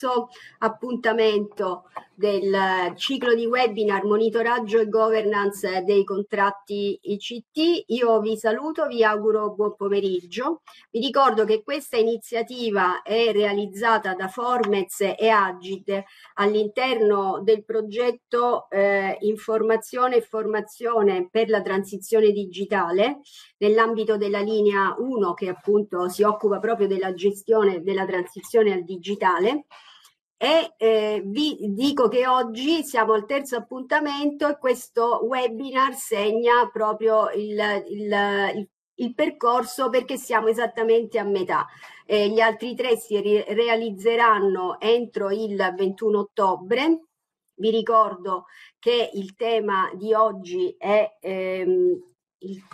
terzo appuntamento del ciclo di webinar monitoraggio e governance dei contratti ICT. Io vi saluto, vi auguro buon pomeriggio. Vi ricordo che questa iniziativa è realizzata da Formez e Agid all'interno del progetto Informazione e Formazione per la transizione digitale, nell'ambito della linea 1 che appunto si occupa proprio della gestione della transizione al digitale. E vi dico che oggi siamo al terzo appuntamento e questo webinar segna proprio il percorso, perché siamo esattamente a metà. Gli altri tre si realizzeranno entro il 21 ottobre. Vi ricordo che il tema di oggi è il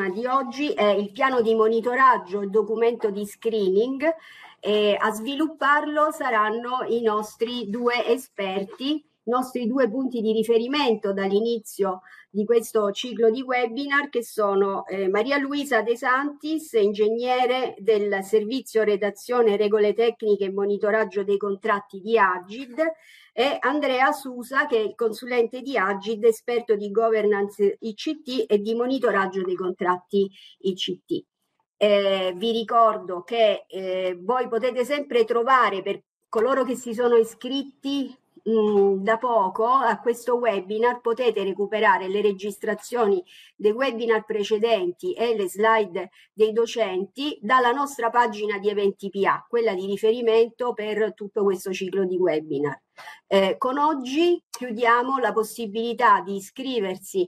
piano di monitoraggio, il documento di screening. A svilupparlo saranno i nostri due esperti, i nostri due punti di riferimento dall'inizio di questo ciclo di webinar, che sono Maria Luisa De Santis, ingegnere del servizio redazione, regole tecniche e monitoraggio dei contratti di Agid, e Andrea Susa, che è il consulente di Agid, esperto di governance ICT e di monitoraggio dei contratti ICT. Vi ricordo che voi potete sempre trovare, per coloro che si sono iscritti da poco a questo webinar, potete recuperare le registrazioni dei webinar precedenti e le slide dei docenti dalla nostra pagina di Eventi PA, quella di riferimento per tutto questo ciclo di webinar. Con oggi chiudiamo la possibilità di iscriversi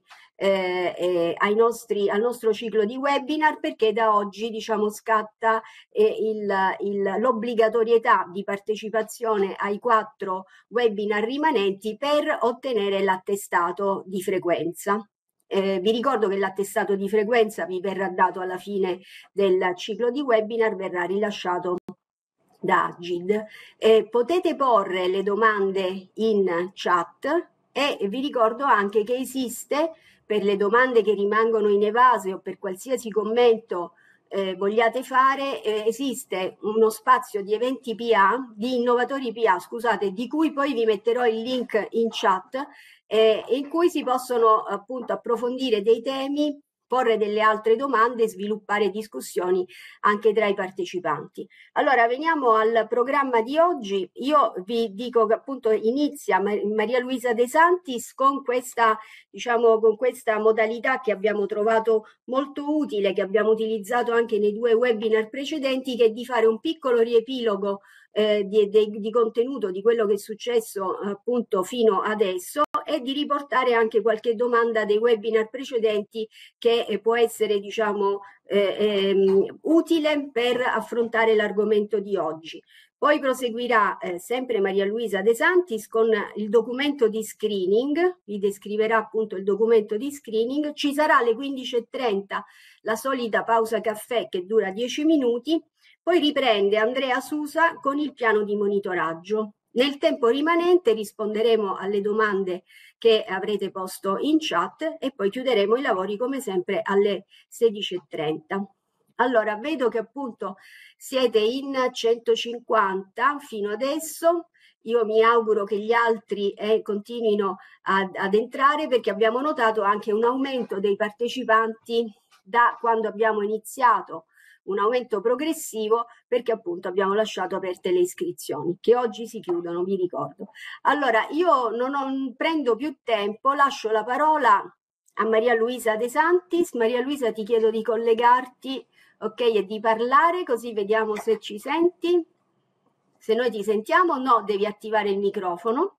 al nostro ciclo di webinar, perché da oggi, diciamo, scatta l'obbligatorietà di partecipazione ai 4 webinar rimanenti per ottenere l'attestato di frequenza. Vi ricordo che l'attestato di frequenza vi verrà dato alla fine del ciclo di webinar, verrà rilasciato da Agid. Potete porre le domande in chat e vi ricordo anche che esiste, per le domande che rimangono inevase o per qualsiasi commento vogliate fare, esiste uno spazio di Eventi PA, di Innovatori PA, scusate, di cui poi vi metterò il link in chat, in cui si possono appunto approfondire dei temi, porre delle altre domande, sviluppare discussioni anche tra i partecipanti. Allora, veniamo al programma di oggi. Io vi dico che appunto inizia Maria Luisa De Santis con questa, diciamo, con questa modalità che abbiamo trovato molto utile, che abbiamo utilizzato anche nei 2 webinar precedenti, che è di fare un piccolo riepilogo di contenuto di quello che è successo appunto fino adesso, e di riportare anche qualche domanda dei webinar precedenti che può essere, diciamo, utile per affrontare l'argomento di oggi. Poi proseguirà sempre Maria Luisa De Santis con il documento di screening, vi descriverà appunto il documento di screening. Ci sarà alle 15:30 la solita pausa caffè che dura 10 minuti, poi riprende Andrea Susa con il piano di monitoraggio. Nel tempo rimanente risponderemo alle domande che avrete posto in chat e poi chiuderemo i lavori come sempre alle 16:30. Allora, vedo che appunto siete in 150 fino adesso. Io mi auguro che gli altri continuino ad entrare, perché abbiamo notato anche un aumento dei partecipanti da quando abbiamo iniziato, un aumento progressivo, perché appunto abbiamo lasciato aperte le iscrizioni, che oggi si chiudono, vi ricordo. Allora, io non prendo più tempo, lascio la parola a Maria Luisa De Santis. Maria Luisa, ti chiedo di collegarti, ok, e di parlare, così vediamo se ci senti. Se noi ti sentiamo, no, devi attivare il microfono.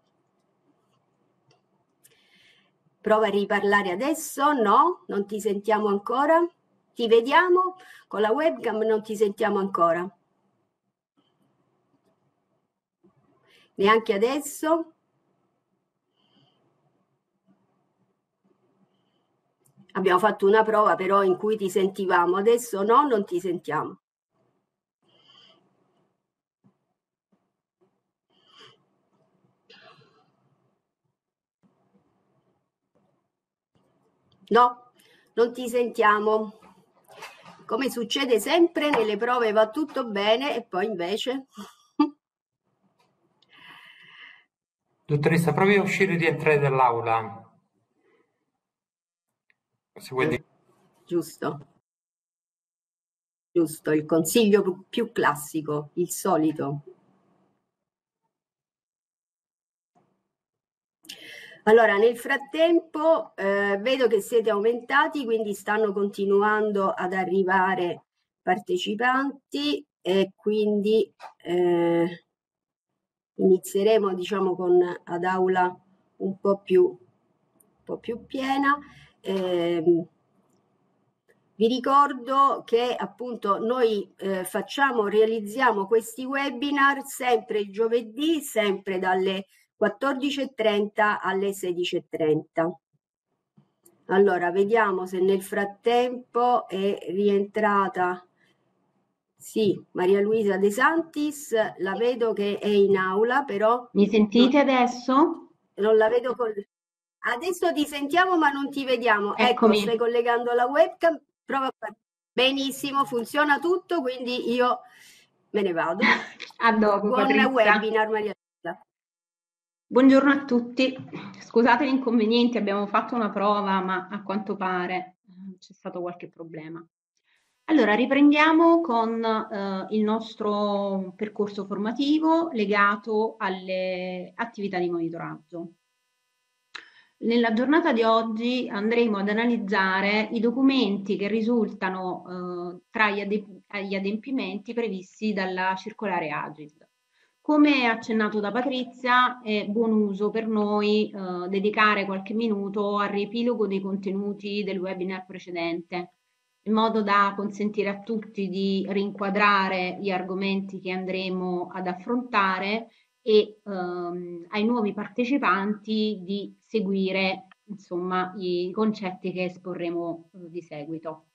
Prova a riparlare adesso, no, non ti sentiamo ancora. Ti vediamo con la webcam, non ti sentiamo ancora. Neanche adesso. Abbiamo fatto una prova però in cui ti sentivamo, adesso no, non ti sentiamo. No, non ti sentiamo. Come succede sempre, nelle prove va tutto bene e poi invece Dottoressa, provi a uscire e rientrare dall'aula. Se vuoi dire. Giusto, giusto, il consiglio più classico, il solito. Allora, nel frattempo vedo che siete aumentati, quindi stanno continuando ad arrivare partecipanti e quindi inizieremo, diciamo, ad aula un po' più piena. Vi ricordo che appunto noi realizziamo questi webinar sempre il giovedì, sempre dalle 14:30 alle 16:30. Allora, vediamo se nel frattempo è rientrata. Sì, Maria Luisa De Santis, la vedo che è in aula, però Mi sentite adesso? non la vedo Adesso ti sentiamo ma non ti vediamo. Ecco, stai Eccomi, collegando la webcam, prova a fare. Benissimo, funziona tutto, quindi io me ne vado. a dopo Buon Patrizia. webinar, Maria Luisa. Buongiorno a tutti. Scusate l'inconveniente, abbiamo fatto una prova, ma a quanto pare c'è stato qualche problema. Allora, riprendiamo con il nostro percorso formativo legato alle attività di monitoraggio. Nella giornata di oggi andremo ad analizzare i documenti che risultano tra gli adempimenti previsti dalla circolare Agid. Come accennato da Patrizia, è buon uso per noi dedicare qualche minuto al riepilogo dei contenuti del webinar precedente, in modo da consentire a tutti di rinquadrare gli argomenti che andremo ad affrontare e ai nuovi partecipanti di seguire insomma i concetti che esporremo di seguito.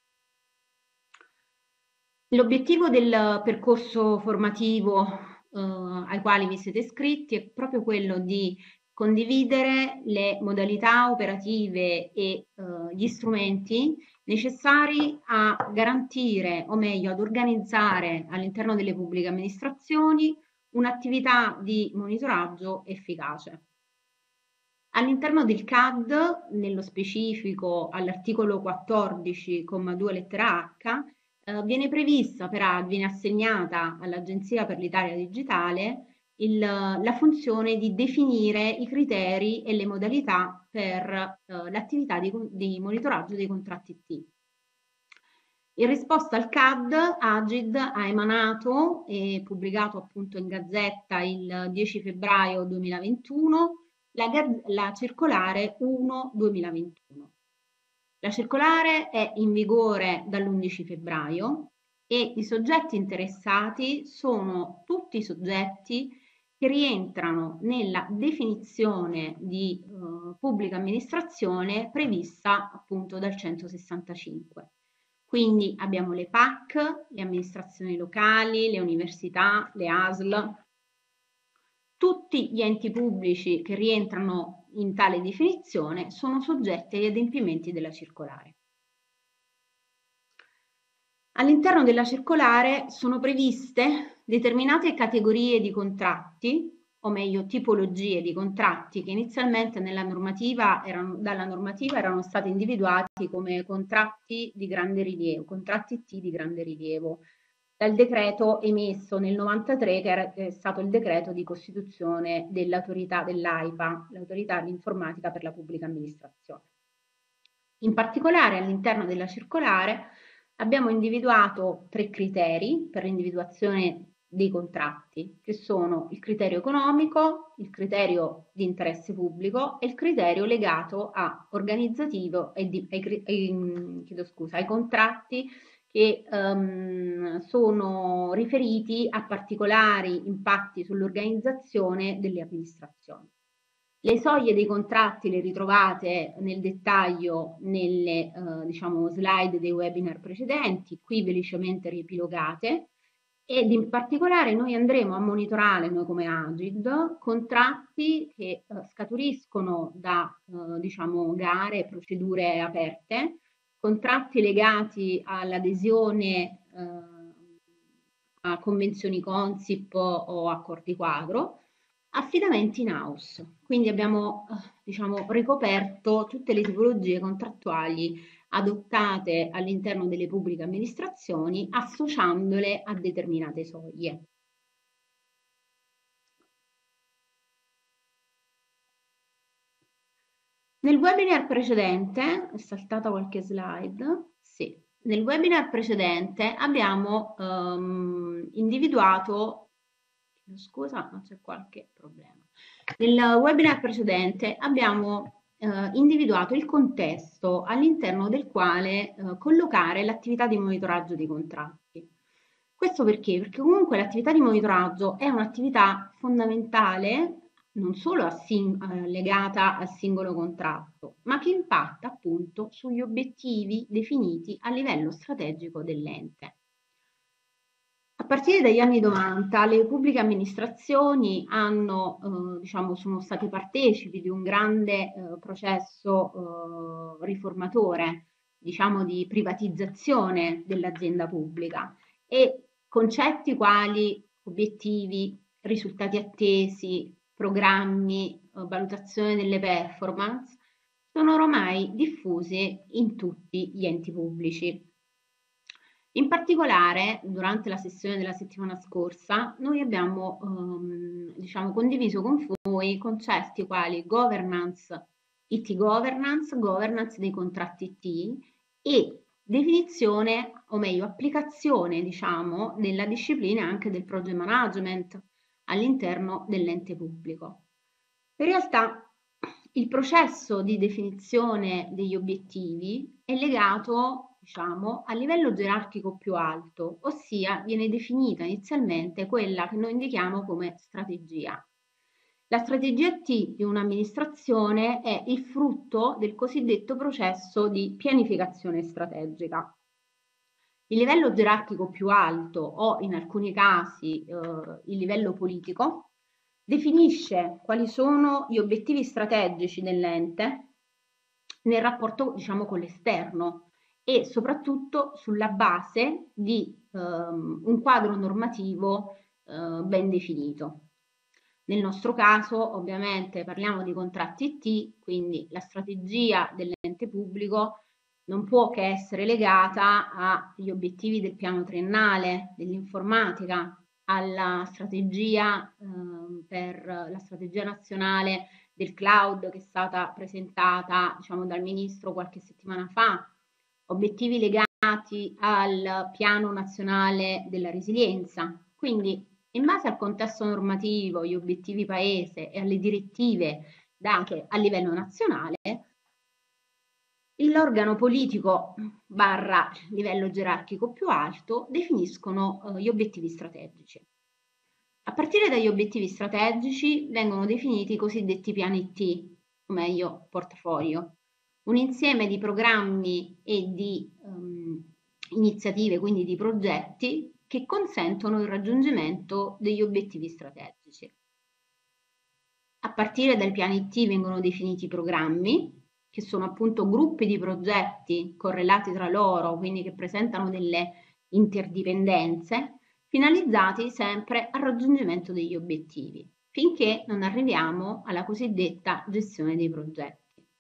L'obiettivo del percorso formativo ai quali vi siete iscritti è proprio quello di condividere le modalità operative e gli strumenti necessari a garantire, o meglio, ad organizzare all'interno delle pubbliche amministrazioni un'attività di monitoraggio efficace. All'interno del CAD, nello specifico all'articolo 14,2 lettera H, viene assegnata all'Agenzia per l'Italia Digitale la funzione di definire i criteri e le modalità per l'attività di monitoraggio dei contratti IT. In risposta al CAD, Agid ha emanato e pubblicato appunto in Gazzetta il 10 febbraio 2021 la circolare 1/2021. La circolare è in vigore dall'11 febbraio e i soggetti interessati sono tutti i soggetti che rientrano nella definizione di pubblica amministrazione prevista appunto dal 165. Quindi abbiamo le PAC, le amministrazioni locali, le università, le ASL, tutti gli enti pubblici che rientrano in tale definizione sono soggetti agli adempimenti della circolare. All'interno della circolare sono previste determinate categorie di contratti, o meglio tipologie di contratti che inizialmente dalla normativa erano stati individuati come contratti di grande rilievo, contratti T di grande rilievo, dal decreto emesso nel 93 che è stato il decreto di costituzione dell'autorità dell'AIPA, l'autorità dell'informatica per la pubblica amministrazione. In particolare all'interno della circolare abbiamo individuato 3 criteri per l'individuazione dei contratti, che sono il criterio economico, il criterio di interesse pubblico e il criterio legato a organizzativo ai contratti che sono riferiti a particolari impatti sull'organizzazione delle amministrazioni. Le soglie dei contratti le ritrovate nel dettaglio nelle diciamo, slide dei webinar precedenti, qui velocemente riepilogate, ed in particolare noi andremo a monitorare, noi come Agid, contratti che scaturiscono da diciamo, gare e procedure aperte, contratti legati all'adesione a convenzioni Consip o accordi quadro, Affidamenti in house, quindi abbiamo diciamo, ricoperto tutte le tipologie contrattuali adottate all'interno delle pubbliche amministrazioni, associandole a determinate soglie. Nel webinar precedente, è saltata qualche slide, sì, nel webinar precedente abbiamo individuato, scusa, ma c'è qualche problema. Nel webinar precedente abbiamo individuato il contesto all'interno del quale collocare l'attività di monitoraggio dei contratti. Questo perché? Perché comunque l'attività di monitoraggio è un'attività fondamentale non solo legata al singolo contratto, ma che impatta appunto sugli obiettivi definiti a livello strategico dell'ente. A partire dagli anni 90 le pubbliche amministrazioni diciamo, sono state partecipi di un grande processo riformatore, diciamo di privatizzazione dell'azienda pubblica e concetti quali obiettivi, risultati attesi, programmi, valutazione delle performance sono ormai diffusi in tutti gli enti pubblici. In particolare, durante la sessione della settimana scorsa, noi abbiamo diciamo, condiviso con voi concetti quali governance, IT governance, governance dei contratti IT e definizione, o meglio applicazione, diciamo, della disciplina anche del project management all'interno dell'ente pubblico. In realtà il processo di definizione degli obiettivi è legato, diciamo, a livello gerarchico più alto, ossia viene definita inizialmente quella che noi indichiamo come strategia. La strategia T di un'amministrazione è il frutto del cosiddetto processo di pianificazione strategica. Il livello gerarchico più alto o in alcuni casi il livello politico definisce quali sono gli obiettivi strategici dell'ente nel rapporto, diciamo, con l'esterno e soprattutto sulla base di un quadro normativo ben definito. Nel nostro caso, ovviamente, parliamo di contratti IT, quindi la strategia dell'ente pubblico non può che essere legata agli obiettivi del piano triennale dell'informatica, alla strategia per la strategia nazionale del cloud che è stata presentata, diciamo, dal ministro qualche settimana fa, obiettivi legati al piano nazionale della resilienza. Quindi, in base al contesto normativo, agli obiettivi paese e alle direttive date a livello nazionale, l'organo politico barra livello gerarchico più alto definiscono gli obiettivi strategici. A partire dagli obiettivi strategici vengono definiti i cosiddetti piani T, o meglio portafoglio, un insieme di programmi e di iniziative, quindi di progetti, che consentono il raggiungimento degli obiettivi strategici. A partire dai piani T vengono definiti i programmi, che sono appunto gruppi di progetti correlati tra loro, quindi che presentano delle interdipendenze, finalizzati sempre al raggiungimento degli obiettivi, finché non arriviamo alla cosiddetta gestione dei progetti.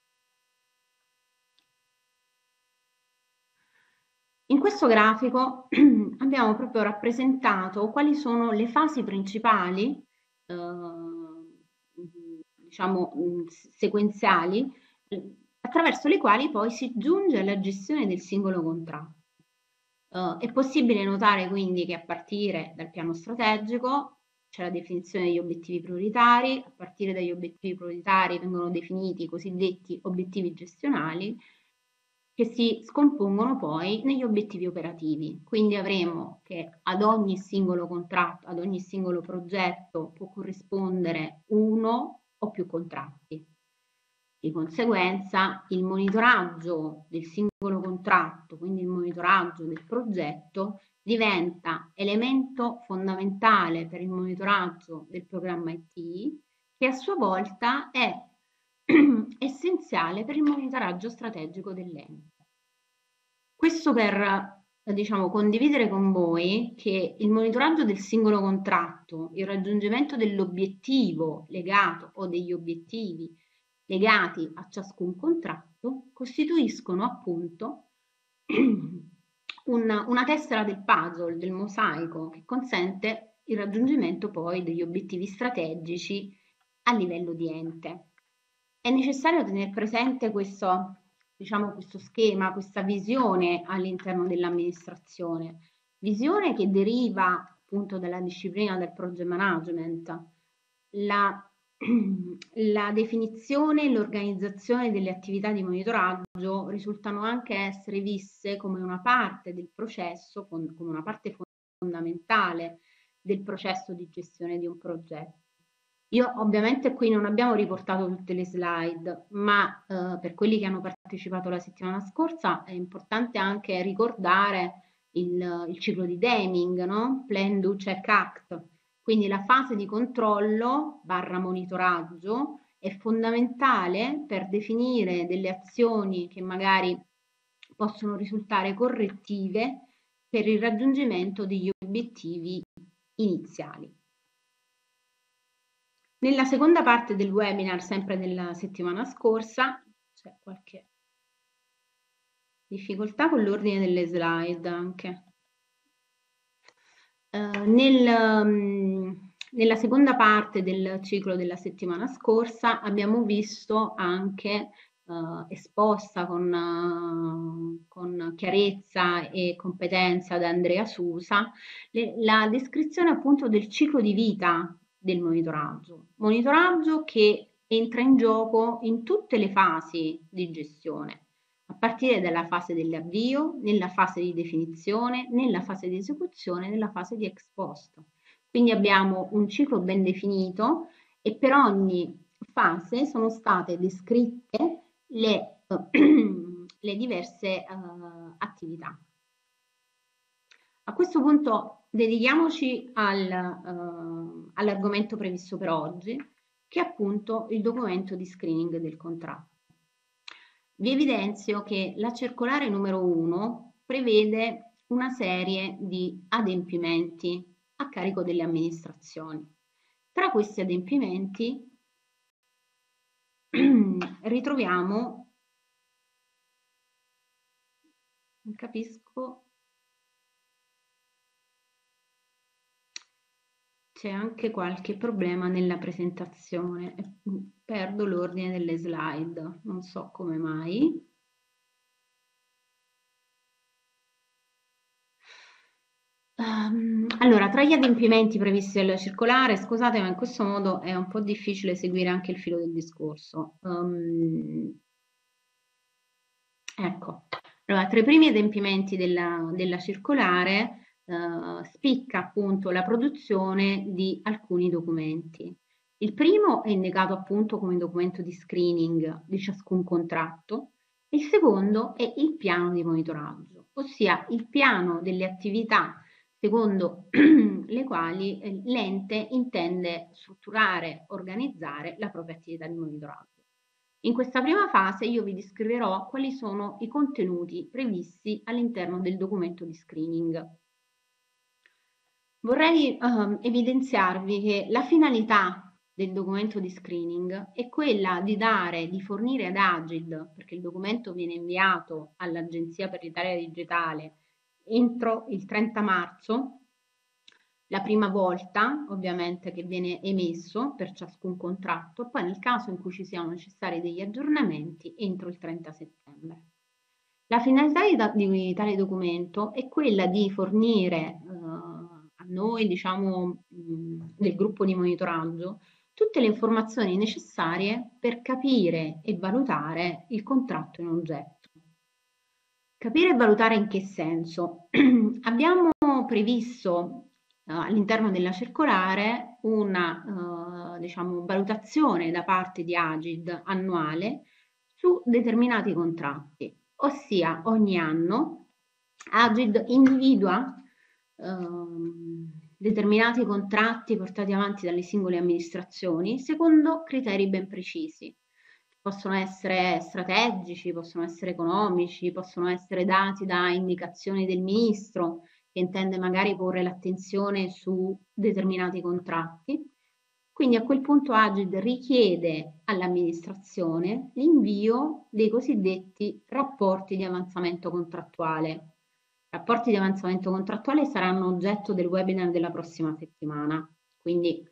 In questo grafico abbiamo proprio rappresentato quali sono le fasi principali, diciamo sequenziali, attraverso le quali poi si giunge alla gestione del singolo contratto. È possibile notare quindi che a partire dal piano strategico c'è la definizione degli obiettivi prioritari, a partire dagli obiettivi prioritari vengono definiti i cosiddetti obiettivi gestionali, che si scompongono poi negli obiettivi operativi. Quindi avremo che ad ogni singolo contratto, ad ogni singolo progetto può corrispondere uno o più contratti. Di conseguenza il monitoraggio del singolo contratto, quindi il monitoraggio del progetto, diventa elemento fondamentale per il monitoraggio del programma IT, che a sua volta è essenziale per il monitoraggio strategico dell'ente. Questo per diciamo, condividere con voi che il monitoraggio del singolo contratto, il raggiungimento dell'obiettivo legato o degli obiettivi legati a ciascun contratto costituiscono appunto una tessera del puzzle, del mosaico, che consente il raggiungimento poi degli obiettivi strategici a livello di ente. È necessario tenere presente questo, diciamo, questo schema, questa visione all'interno dell'amministrazione, visione che deriva appunto dalla disciplina del project management, la definizione e l'organizzazione delle attività di monitoraggio risultano anche essere viste come una parte del processo, come una parte fondamentale del processo di gestione di un progetto. Io ovviamente qui non abbiamo riportato tutte le slide, ma per quelli che hanno partecipato la settimana scorsa è importante anche ricordare il ciclo di Deming, no? Plan, Do, Check, Act. Quindi la fase di controllo / monitoraggio è fondamentale per definire delle azioni che magari possono risultare correttive per il raggiungimento degli obiettivi iniziali. Nella seconda parte del webinar, sempre della settimana scorsa, c'è qualche difficoltà con l'ordine delle slide anche. Nella seconda parte del ciclo della settimana scorsa abbiamo visto anche esposta con chiarezza e competenza da Andrea Susa la descrizione appunto del ciclo di vita del monitoraggio che entra in gioco in tutte le fasi di gestione, a partire dalla fase dell'avvio, nella fase di definizione, nella fase di esecuzione, nella fase di ex post. Quindi abbiamo un ciclo ben definito e per ogni fase sono state descritte le diverse attività. A questo punto dedichiamoci all'argomento previsto per oggi, che è appunto il documento di screening del contratto. Vi evidenzio che la circolare numero 1 prevede una serie di adempimenti a carico delle amministrazioni. Tra questi adempimenti ritroviamo, non capisco, c'è anche qualche problema nella presentazione, perdo l'ordine delle slide, non so come mai. Allora, tra gli adempimenti previsti dalla circolare, scusate, ma in questo modo è un po' difficile seguire anche il filo del discorso. Ecco, allora, tra i primi adempimenti della circolare spicca appunto la produzione di alcuni documenti. Il primo è indicato appunto come documento di screening di ciascun contratto, e il secondo è il piano di monitoraggio, ossia il piano delle attività secondo le quali l'ente intende strutturare, organizzare la propria attività di monitoraggio. In questa prima fase io vi descriverò quali sono i contenuti previsti all'interno del documento di screening. Vorrei evidenziarvi che la finalità del documento di screening è quella di fornire ad Agid, perché il documento viene inviato all'Agenzia per l'Italia Digitale entro il 30 marzo, la prima volta ovviamente che viene emesso per ciascun contratto, poi nel caso in cui ci siano necessari degli aggiornamenti entro il 30 settembre. La finalità di tale documento è quella di fornire a noi, diciamo, del gruppo di monitoraggio, tutte le informazioni necessarie per capire e valutare il contratto in oggetto. Capire e valutare in che senso? Abbiamo previsto all'interno della circolare una diciamo, valutazione da parte di Agid annuale su determinati contratti, ossia ogni anno Agid individua determinati contratti portati avanti dalle singole amministrazioni secondo criteri ben precisi. possono essere strategici, possono essere economici, possono essere dati da indicazioni del ministro che intende magari porre l'attenzione su determinati contratti. Quindi a quel punto Agid richiede all'amministrazione l'invio dei cosiddetti rapporti di avanzamento contrattuale. Rapporti di avanzamento contrattuale saranno oggetto del webinar della prossima settimana, quindi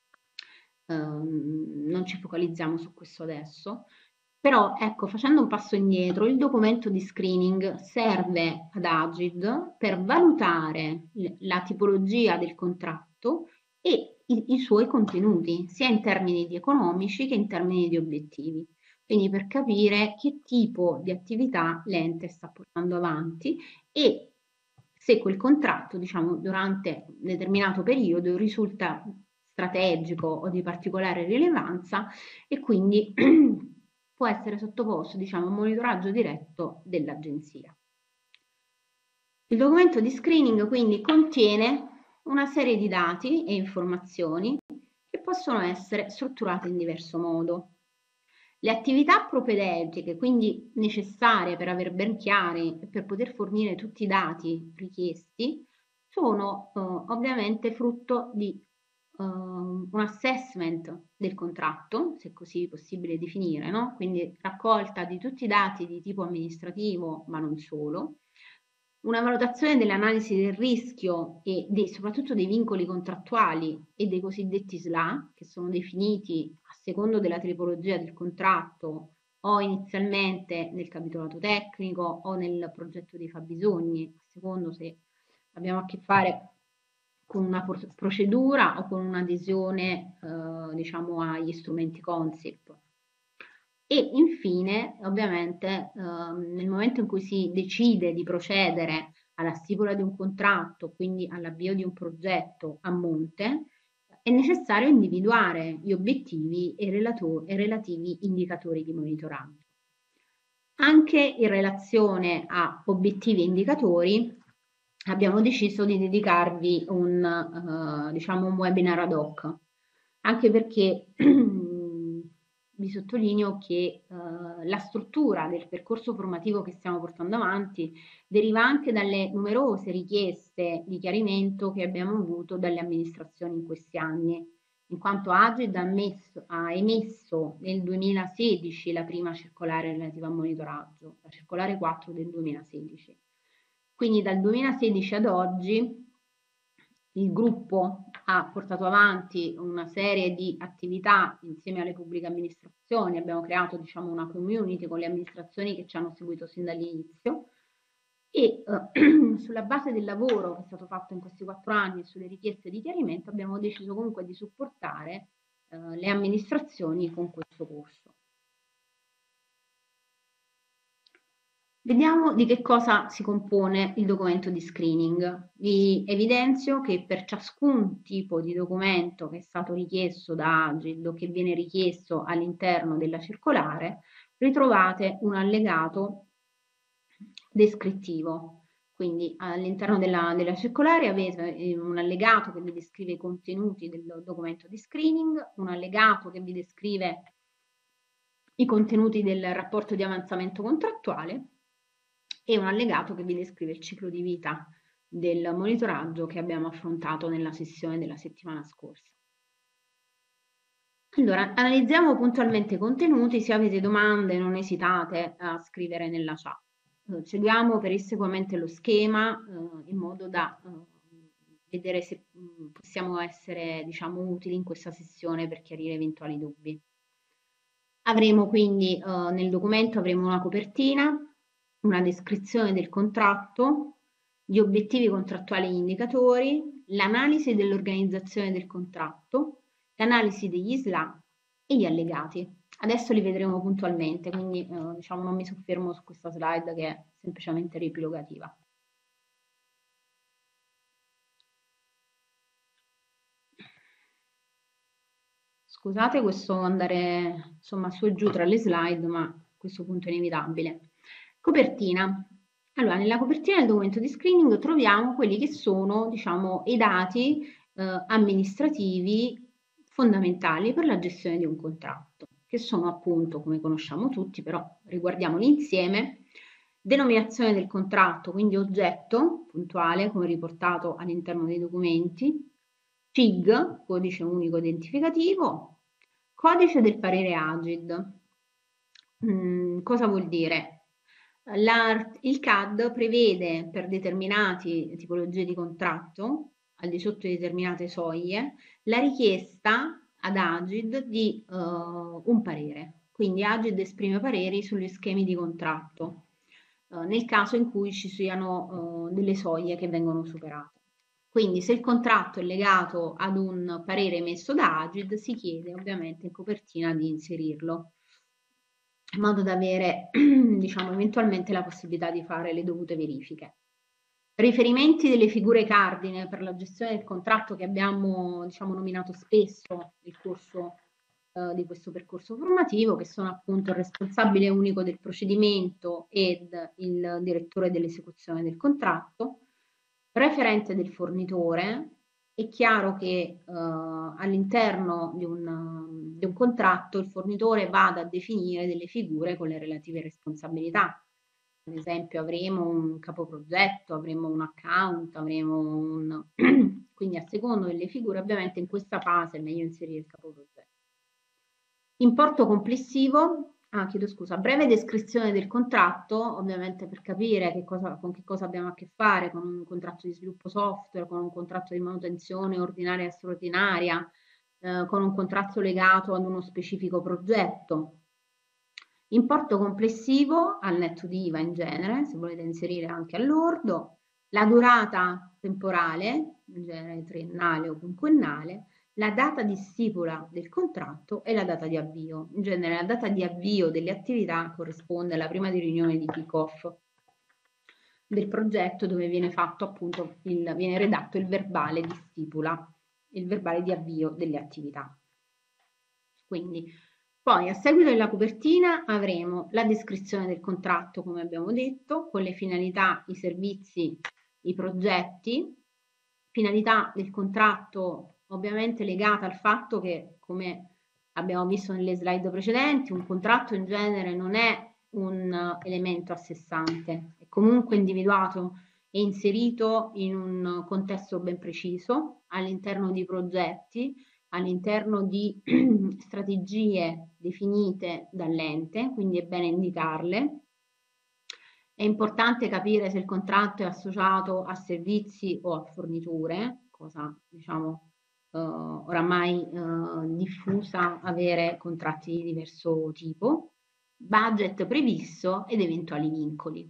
non ci focalizziamo su questo adesso. Però ecco, facendo un passo indietro, il documento di screening serve ad Agid per valutare la tipologia del contratto e i suoi contenuti, sia in termini di economici che in termini di obiettivi. Quindi per capire che tipo di attività l'ente sta portando avanti e se quel contratto, diciamo, durante un determinato periodo risulta strategico o di particolare rilevanza e quindi può essere sottoposto, diciamo, a un monitoraggio diretto dell'agenzia. Il documento di screening quindi contiene una serie di dati e informazioni che possono essere strutturate in diverso modo. Le attività propedeutiche, quindi necessarie per aver ben chiari e per poter fornire tutti i dati richiesti, sono ovviamente frutto di un assessment del contratto, se così è possibile definire, no? Quindi raccolta di tutti i dati di tipo amministrativo, ma non solo, una valutazione dell'analisi del rischio e soprattutto dei vincoli contrattuali e dei cosiddetti SLA, che sono definiti a secondo della tipologia del contratto o inizialmente nel capitolato tecnico o nel progetto dei fabbisogni, a secondo se abbiamo a che fare con una procedura o con un'adesione diciamo agli strumenti Consip. E infine, ovviamente, nel momento in cui si decide di procedere alla stipula di un contratto, quindi all'avvio di un progetto a monte, è necessario individuare gli obiettivi e relativi indicatori di monitoraggio. Anche in relazione a obiettivi e indicatori abbiamo deciso di dedicarvi diciamo un webinar ad hoc, anche perché vi sottolineo che la struttura del percorso formativo che stiamo portando avanti deriva anche dalle numerose richieste di chiarimento che abbiamo avuto dalle amministrazioni in questi anni, in quanto Agid ha emesso nel 2016 la prima circolare relativa al monitoraggio, la circolare 4 del 2016. Quindi dal 2016 ad oggi il gruppo ha portato avanti una serie di attività insieme alle pubbliche amministrazioni, abbiamo creato diciamo una community con le amministrazioni che ci hanno seguito sin dall'inizio e sulla base del lavoro che è stato fatto in questi 4 anni e sulle richieste di chiarimento abbiamo deciso comunque di supportare le amministrazioni con questo corso. Vediamo di che cosa si compone il documento di screening. Vi evidenzio che per ciascun tipo di documento che è stato richiesto da Agid o che viene richiesto all'interno della circolare, ritrovate un allegato descrittivo. Quindi all'interno della circolare avete un allegato che vi descrive i contenuti del documento di screening, un allegato che vi descrive i contenuti del rapporto di avanzamento contrattuale e un allegato che vi descrive il ciclo di vita del monitoraggio che abbiamo affrontato nella sessione della settimana scorsa. Allora, analizziamo puntualmente i contenuti, se avete domande non esitate a scrivere nella chat. Seguiamo pedissequamente lo schema in modo da vedere se possiamo essere, diciamo, utili in questa sessione per chiarire eventuali dubbi. Avremo quindi nel documento avremo una copertina, una descrizione del contratto, gli obiettivi contrattuali e gli indicatori, l'analisi dell'organizzazione del contratto, l'analisi degli SLA e gli allegati. Adesso li vedremo puntualmente, quindi diciamo non mi soffermo su questa slide che è semplicemente riepilogativa. Scusate questo andare insomma su e giù tra le slide, ma a questo punto è inevitabile. Copertina. Allora, nella copertina del documento di screening troviamo quelli che sono, diciamo, i dati amministrativi fondamentali per la gestione di un contratto, che sono appunto, come conosciamo tutti, però riguardiamoli insieme: denominazione del contratto, quindi oggetto puntuale come riportato all'interno dei documenti, CIG, codice unico identificativo, codice del parere AGID. Cosa vuol dire? Il CAD prevede per determinate tipologie di contratto, al di sotto di determinate soglie, la richiesta ad AGID di un parere. Quindi AGID esprime pareri sugli schemi di contratto, nel caso in cui ci siano delle soglie che vengono superate. Quindi se il contratto è legato ad un parere emesso da AGID, si chiede ovviamente in copertina di inserirlo, in modo da avere, diciamo, eventualmente la possibilità di fare le dovute verifiche. Riferimenti delle figure cardine per la gestione del contratto che abbiamo, diciamo, nominato spesso nel corso di questo percorso formativo, che sono appunto il responsabile unico del procedimento ed il direttore dell'esecuzione del contratto, referente del fornitore. È chiaro che all'interno di un contratto il fornitore vada a definire delle figure con le relative responsabilità. Ad esempio avremo un capoprogetto, avremo un account, avremo un... quindi a secondo delle figure ovviamente in questa fase è meglio inserire il capoprogetto. Importo complessivo, chiedo scusa, breve descrizione del contratto, ovviamente per capire con che cosa abbiamo a che fare, con un contratto di sviluppo software, con un contratto di manutenzione ordinaria e straordinaria, con un contratto legato ad uno specifico progetto. Importo complessivo al netto di IVA in genere, se volete inserire anche all'ordo, la durata temporale, in genere triennale o quinquennale, la data di stipula del contratto e la data di avvio. In genere la data di avvio delle attività corrisponde alla prima riunione di kick-off del progetto, dove viene fatto appunto viene redatto il verbale di stipula, il verbale di avvio delle attività. Quindi poi a seguito della copertina avremo la descrizione del contratto, come abbiamo detto, con le finalità, i servizi, i progetti. Finalità del contratto ovviamente legata al fatto che, come abbiamo visto nelle slide precedenti, un contratto in genere non è un elemento a sé stante, è comunque individuato e inserito in un contesto ben preciso, all'interno di progetti, all'interno di strategie definite dall'ente, quindi è bene indicarle. È importante capire se il contratto è associato a servizi o a forniture, cosa diciamo oramai diffusa, avere contratti di diverso tipo, budget previsto ed eventuali vincoli.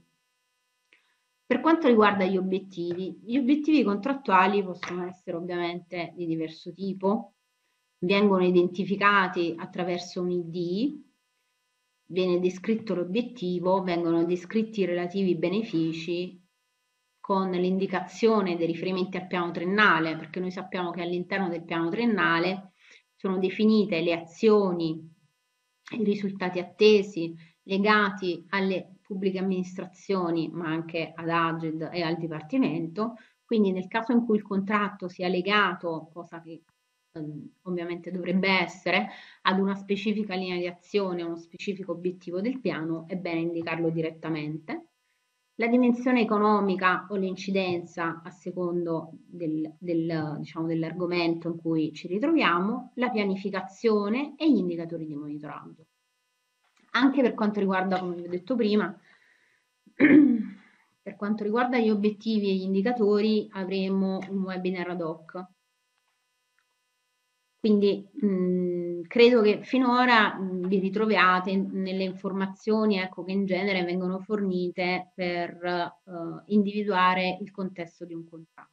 Per quanto riguarda gli obiettivi contrattuali possono essere ovviamente di diverso tipo, vengono identificati attraverso un ID, viene descritto l'obiettivo, vengono descritti i relativi benefici con l'indicazione dei riferimenti al piano triennale, perché noi sappiamo che all'interno del piano triennale sono definite le azioni, i risultati attesi legati alle pubbliche amministrazioni, ma anche ad AGID e al Dipartimento. Quindi nel caso in cui il contratto sia legato, cosa che ovviamente dovrebbe essere, ad una specifica linea di azione, uno specifico obiettivo del piano, è bene indicarlo direttamente. La dimensione economica o l'incidenza a secondo diciamo, dell'argomento in cui ci ritroviamo, la pianificazione e gli indicatori di monitoraggio. Anche per quanto riguarda, come vi ho detto prima, per quanto riguarda gli obiettivi e gli indicatori avremo un webinar ad hoc. Quindi credo che finora vi ritroviate nelle informazioni, ecco, che in genere vengono fornite per individuare il contesto di un contratto.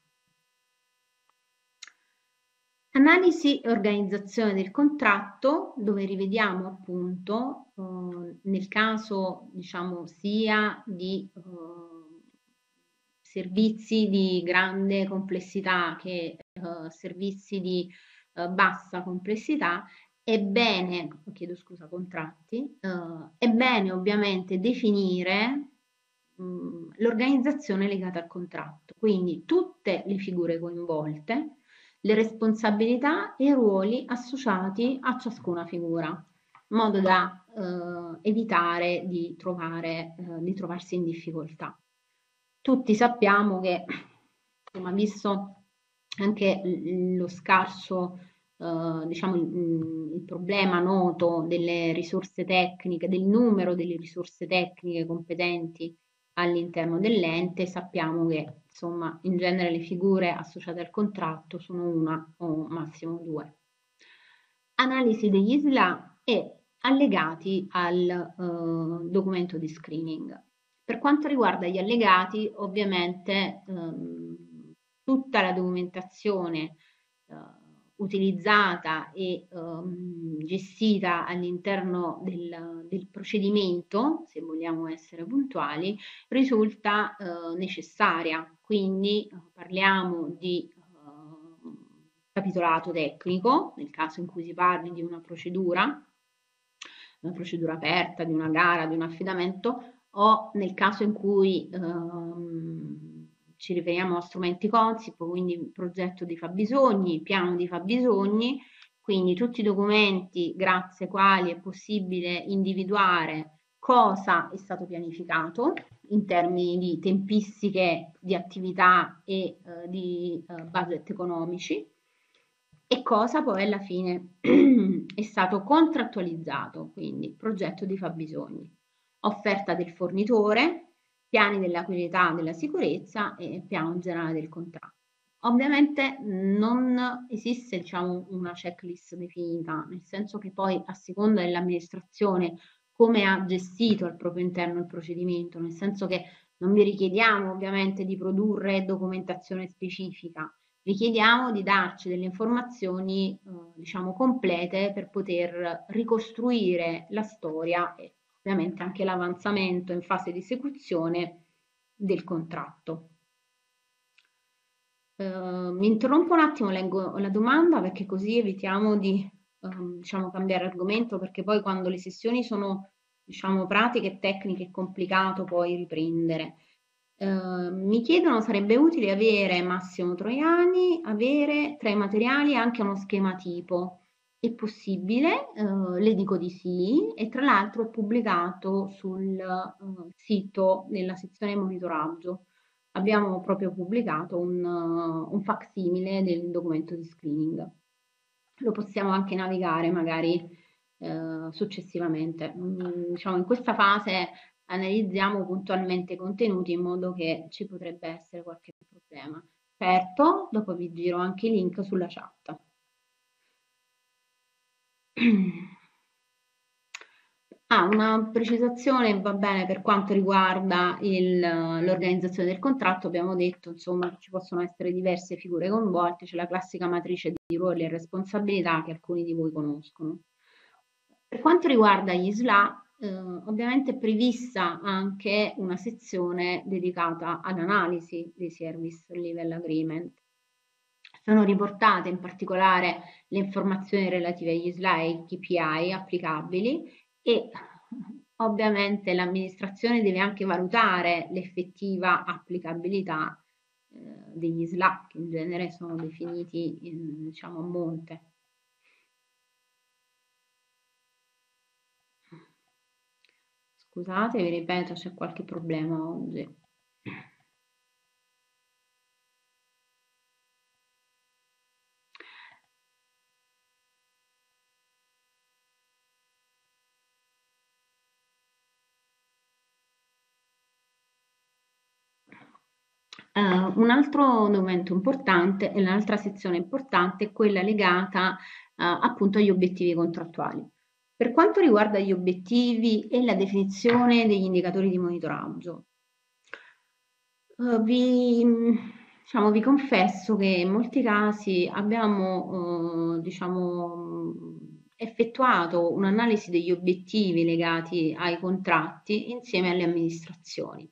Analisi e organizzazione del contratto, dove rivediamo appunto nel caso, diciamo, sia di servizi di grande complessità che servizi di bassa complessità, è bene, chiedo scusa, contratti, è bene ovviamente definire l'organizzazione legata al contratto, quindi tutte le figure coinvolte, le responsabilità e i ruoli associati a ciascuna figura. in modo da evitare di trovarsi in difficoltà. Tutti sappiamo che, insomma, visto anche lo scarso, diciamo, il problema noto delle risorse tecniche, del numero delle risorse tecniche competenti all'interno dell'ente, sappiamo che, insomma, in genere le figure associate al contratto sono una o massimo due. Analisi degli SLA e allegati al documento di screening. Per quanto riguarda gli allegati, ovviamente tutta la documentazione utilizzata e gestita all'interno del procedimento, se vogliamo essere puntuali, risulta necessaria. Quindi parliamo di capitolato tecnico, nel caso in cui si parli di una procedura aperta, di una gara, di un affidamento, o nel caso in cui ci riferiamo a strumenti Consip, quindi progetto di fabbisogni, piano di fabbisogni, quindi tutti i documenti grazie ai quali è possibile individuare cosa è stato pianificato in termini di tempistiche di attività e di budget economici e cosa poi alla fine è stato contrattualizzato, quindi progetto di fabbisogni, offerta del fornitore, piani della qualità della sicurezza e piano generale del contratto. Ovviamente non esiste, diciamo, una checklist definita, nel senso che poi a seconda dell'amministrazione come ha gestito al proprio interno il procedimento, nel senso che non vi richiediamo ovviamente di produrre documentazione specifica, vi chiediamo di darci delle informazioni diciamo complete per poter ricostruire la storia e ovviamente anche l'avanzamento in fase di esecuzione del contratto. Mi interrompo un attimo, leggo la domanda perché così evitiamo di diciamo, cambiare argomento, perché poi quando le sessioni sono diciamo, pratiche e tecniche è complicato poi riprendere. Mi chiedono, sarebbe utile avere Massimo Troiani, avere tra i materiali anche uno schema tipo. È possibile? Le dico di sì, e tra l'altro è pubblicato sul sito nella sezione monitoraggio. Abbiamo proprio pubblicato un facsimile del documento di screening. Lo possiamo anche navigare magari successivamente. Diciamo, in questa fase analizziamo puntualmente i contenuti in modo che ci potrebbe essere qualche problema. Certo, dopo vi giro anche i link sulla chat. Una precisazione va bene per quanto riguarda l'organizzazione del contratto. Abbiamo detto insomma che ci possono essere diverse figure coinvolte, c'è la classica matrice di ruoli e responsabilità che alcuni di voi conoscono. Per quanto riguarda gli SLA, ovviamente è prevista anche una sezione dedicata all'analisi dei Service Level Agreement. Sono riportate in particolare le informazioni relative agli SLA e ai KPI applicabili e ovviamente l'amministrazione deve anche valutare l'effettiva applicabilità degli SLA, che in genere sono definiti diciamo a monte. Scusate, vi ripeto, c'è qualche problema oggi. Un altro documento importante e l'altra sezione importante è quella legata appunto agli obiettivi contrattuali. Per quanto riguarda gli obiettivi e la definizione degli indicatori di monitoraggio, vi confesso che in molti casi abbiamo effettuato un'analisi degli obiettivi legati ai contratti insieme alle amministrazioni.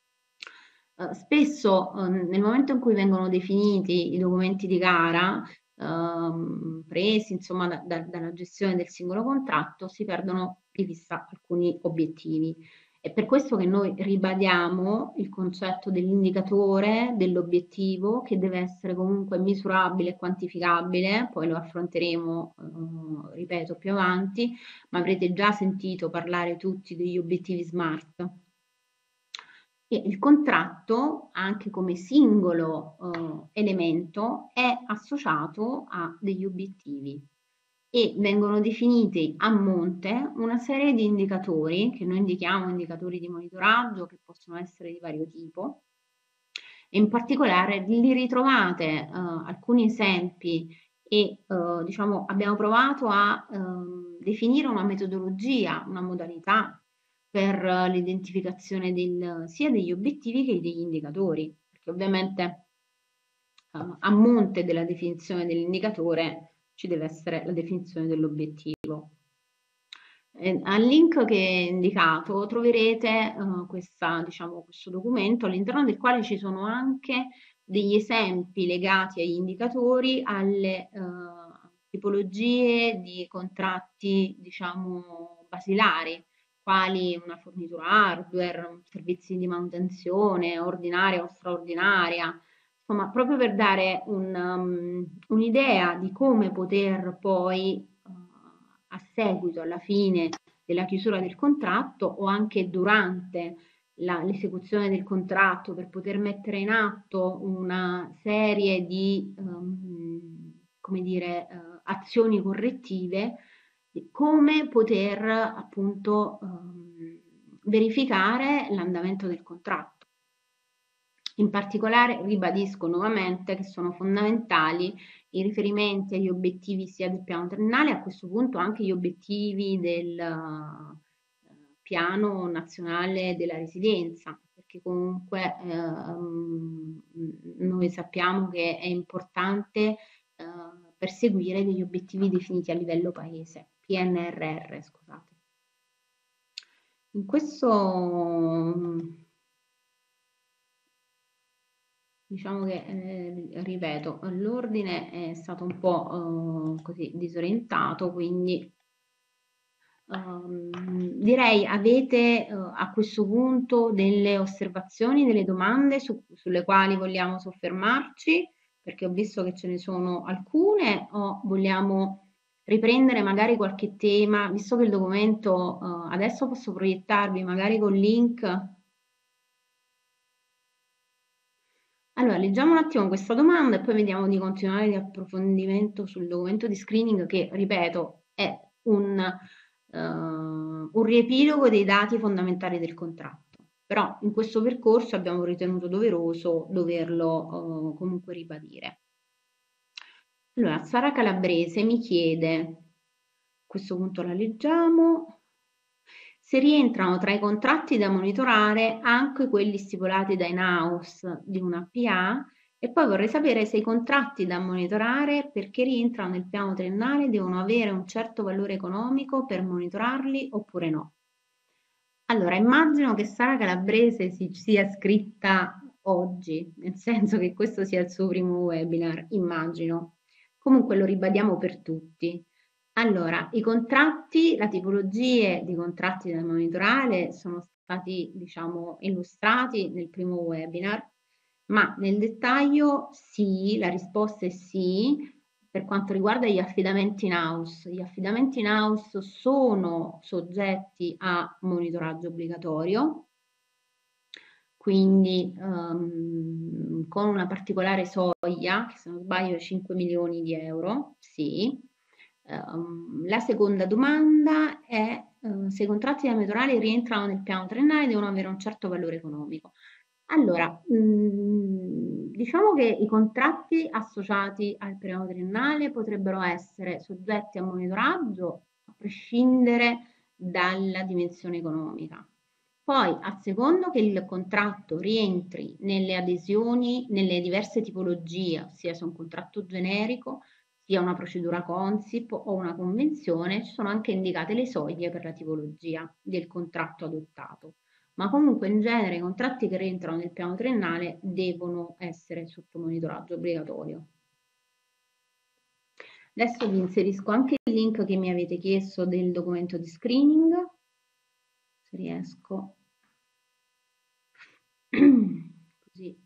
Spesso nel momento in cui vengono definiti i documenti di gara presi insomma dalla gestione del singolo contratto si perdono di vista alcuni obiettivi È per questo che noi ribadiamo il concetto dell'indicatore, dell'obiettivo, che deve essere comunque misurabile e quantificabile, poi lo affronteremo, ripeto, più avanti, ma avrete già sentito parlare tutti degli obiettivi SMART. E il contratto, anche come singolo elemento, è associato a degli obiettivi e vengono definiti a monte una serie di indicatori che noi indichiamo indicatori di monitoraggio che possono essere di vario tipo e in particolare li ritrovate alcuni esempi e diciamo abbiamo provato a definire una metodologia, una modalità per l'identificazione sia degli obiettivi che degli indicatori, perché ovviamente a monte della definizione dell'indicatore ci deve essere la definizione dell'obiettivo. Al link che è indicato troverete questo documento all'interno del quale ci sono anche degli esempi legati agli indicatori, alle tipologie di contratti diciamo basilari, quali una fornitura hardware, servizi di manutenzione ordinaria o straordinaria, insomma proprio per dare un'idea di come poter poi a seguito, alla fine della chiusura del contratto o anche durante l'esecuzione del contratto per poter mettere in atto una serie di come dire, azioni correttive, come poter appunto verificare l'andamento del contratto. In particolare ribadisco nuovamente che sono fondamentali i riferimenti agli obiettivi sia del piano triennale, a questo punto anche gli obiettivi del piano nazionale della residenza, perché comunque noi sappiamo che è importante perseguire degli obiettivi definiti a livello paese, PNRR, scusate. In questo diciamo che, ripeto, l'ordine è stato un po' così disorientato, quindi direi avete a questo punto delle osservazioni, delle domande sulle quali vogliamo soffermarci, perché ho visto che ce ne sono alcune, o vogliamo riprendere magari qualche tema, visto che il documento adesso posso proiettarvi magari col link. Allora, leggiamo un attimo questa domanda e poi vediamo di continuare di approfondimento sul documento di screening che, ripeto, è un riepilogo dei dati fondamentali del contratto. Però in questo percorso abbiamo ritenuto doveroso doverlo comunque ribadire. Allora, Sara Calabrese mi chiede, a questo punto la leggiamo, se rientrano tra i contratti da monitorare anche quelli stipulati da in-house di una PA e poi vorrei sapere se i contratti da monitorare perché rientrano nel piano triennale devono avere un certo valore economico per monitorarli oppure no. Allora, immagino che Sara Calabrese si sia iscritta oggi, nel senso che questo sia il suo primo webinar, immagino. Comunque lo ribadiamo per tutti. Allora, i contratti, le tipologie di contratti da monitorare sono stati, diciamo, illustrati nel primo webinar, ma nel dettaglio sì, la risposta è sì, per quanto riguarda gli affidamenti in house. Gli affidamenti in house sono soggetti a monitoraggio obbligatorio, quindi con una particolare soglia, che se non sbaglio è 5 milioni di euro, sì. La seconda domanda è se i contratti da monitorare rientrano nel piano triennale devono avere un certo valore economico. Allora, diciamo che i contratti associati al piano triennale potrebbero essere soggetti a monitoraggio a prescindere dalla dimensione economica. Poi, a secondo che il contratto rientri nelle adesioni, nelle diverse tipologie, sia se è un contratto generico, sia una procedura Consip o una convenzione, ci sono anche indicate le soglie per la tipologia del contratto adottato. Ma comunque in genere i contratti che rientrano nel piano triennale devono essere sotto monitoraggio obbligatorio. Adesso vi inserisco anche il link che mi avete chiesto del documento di screening, se riesco Così.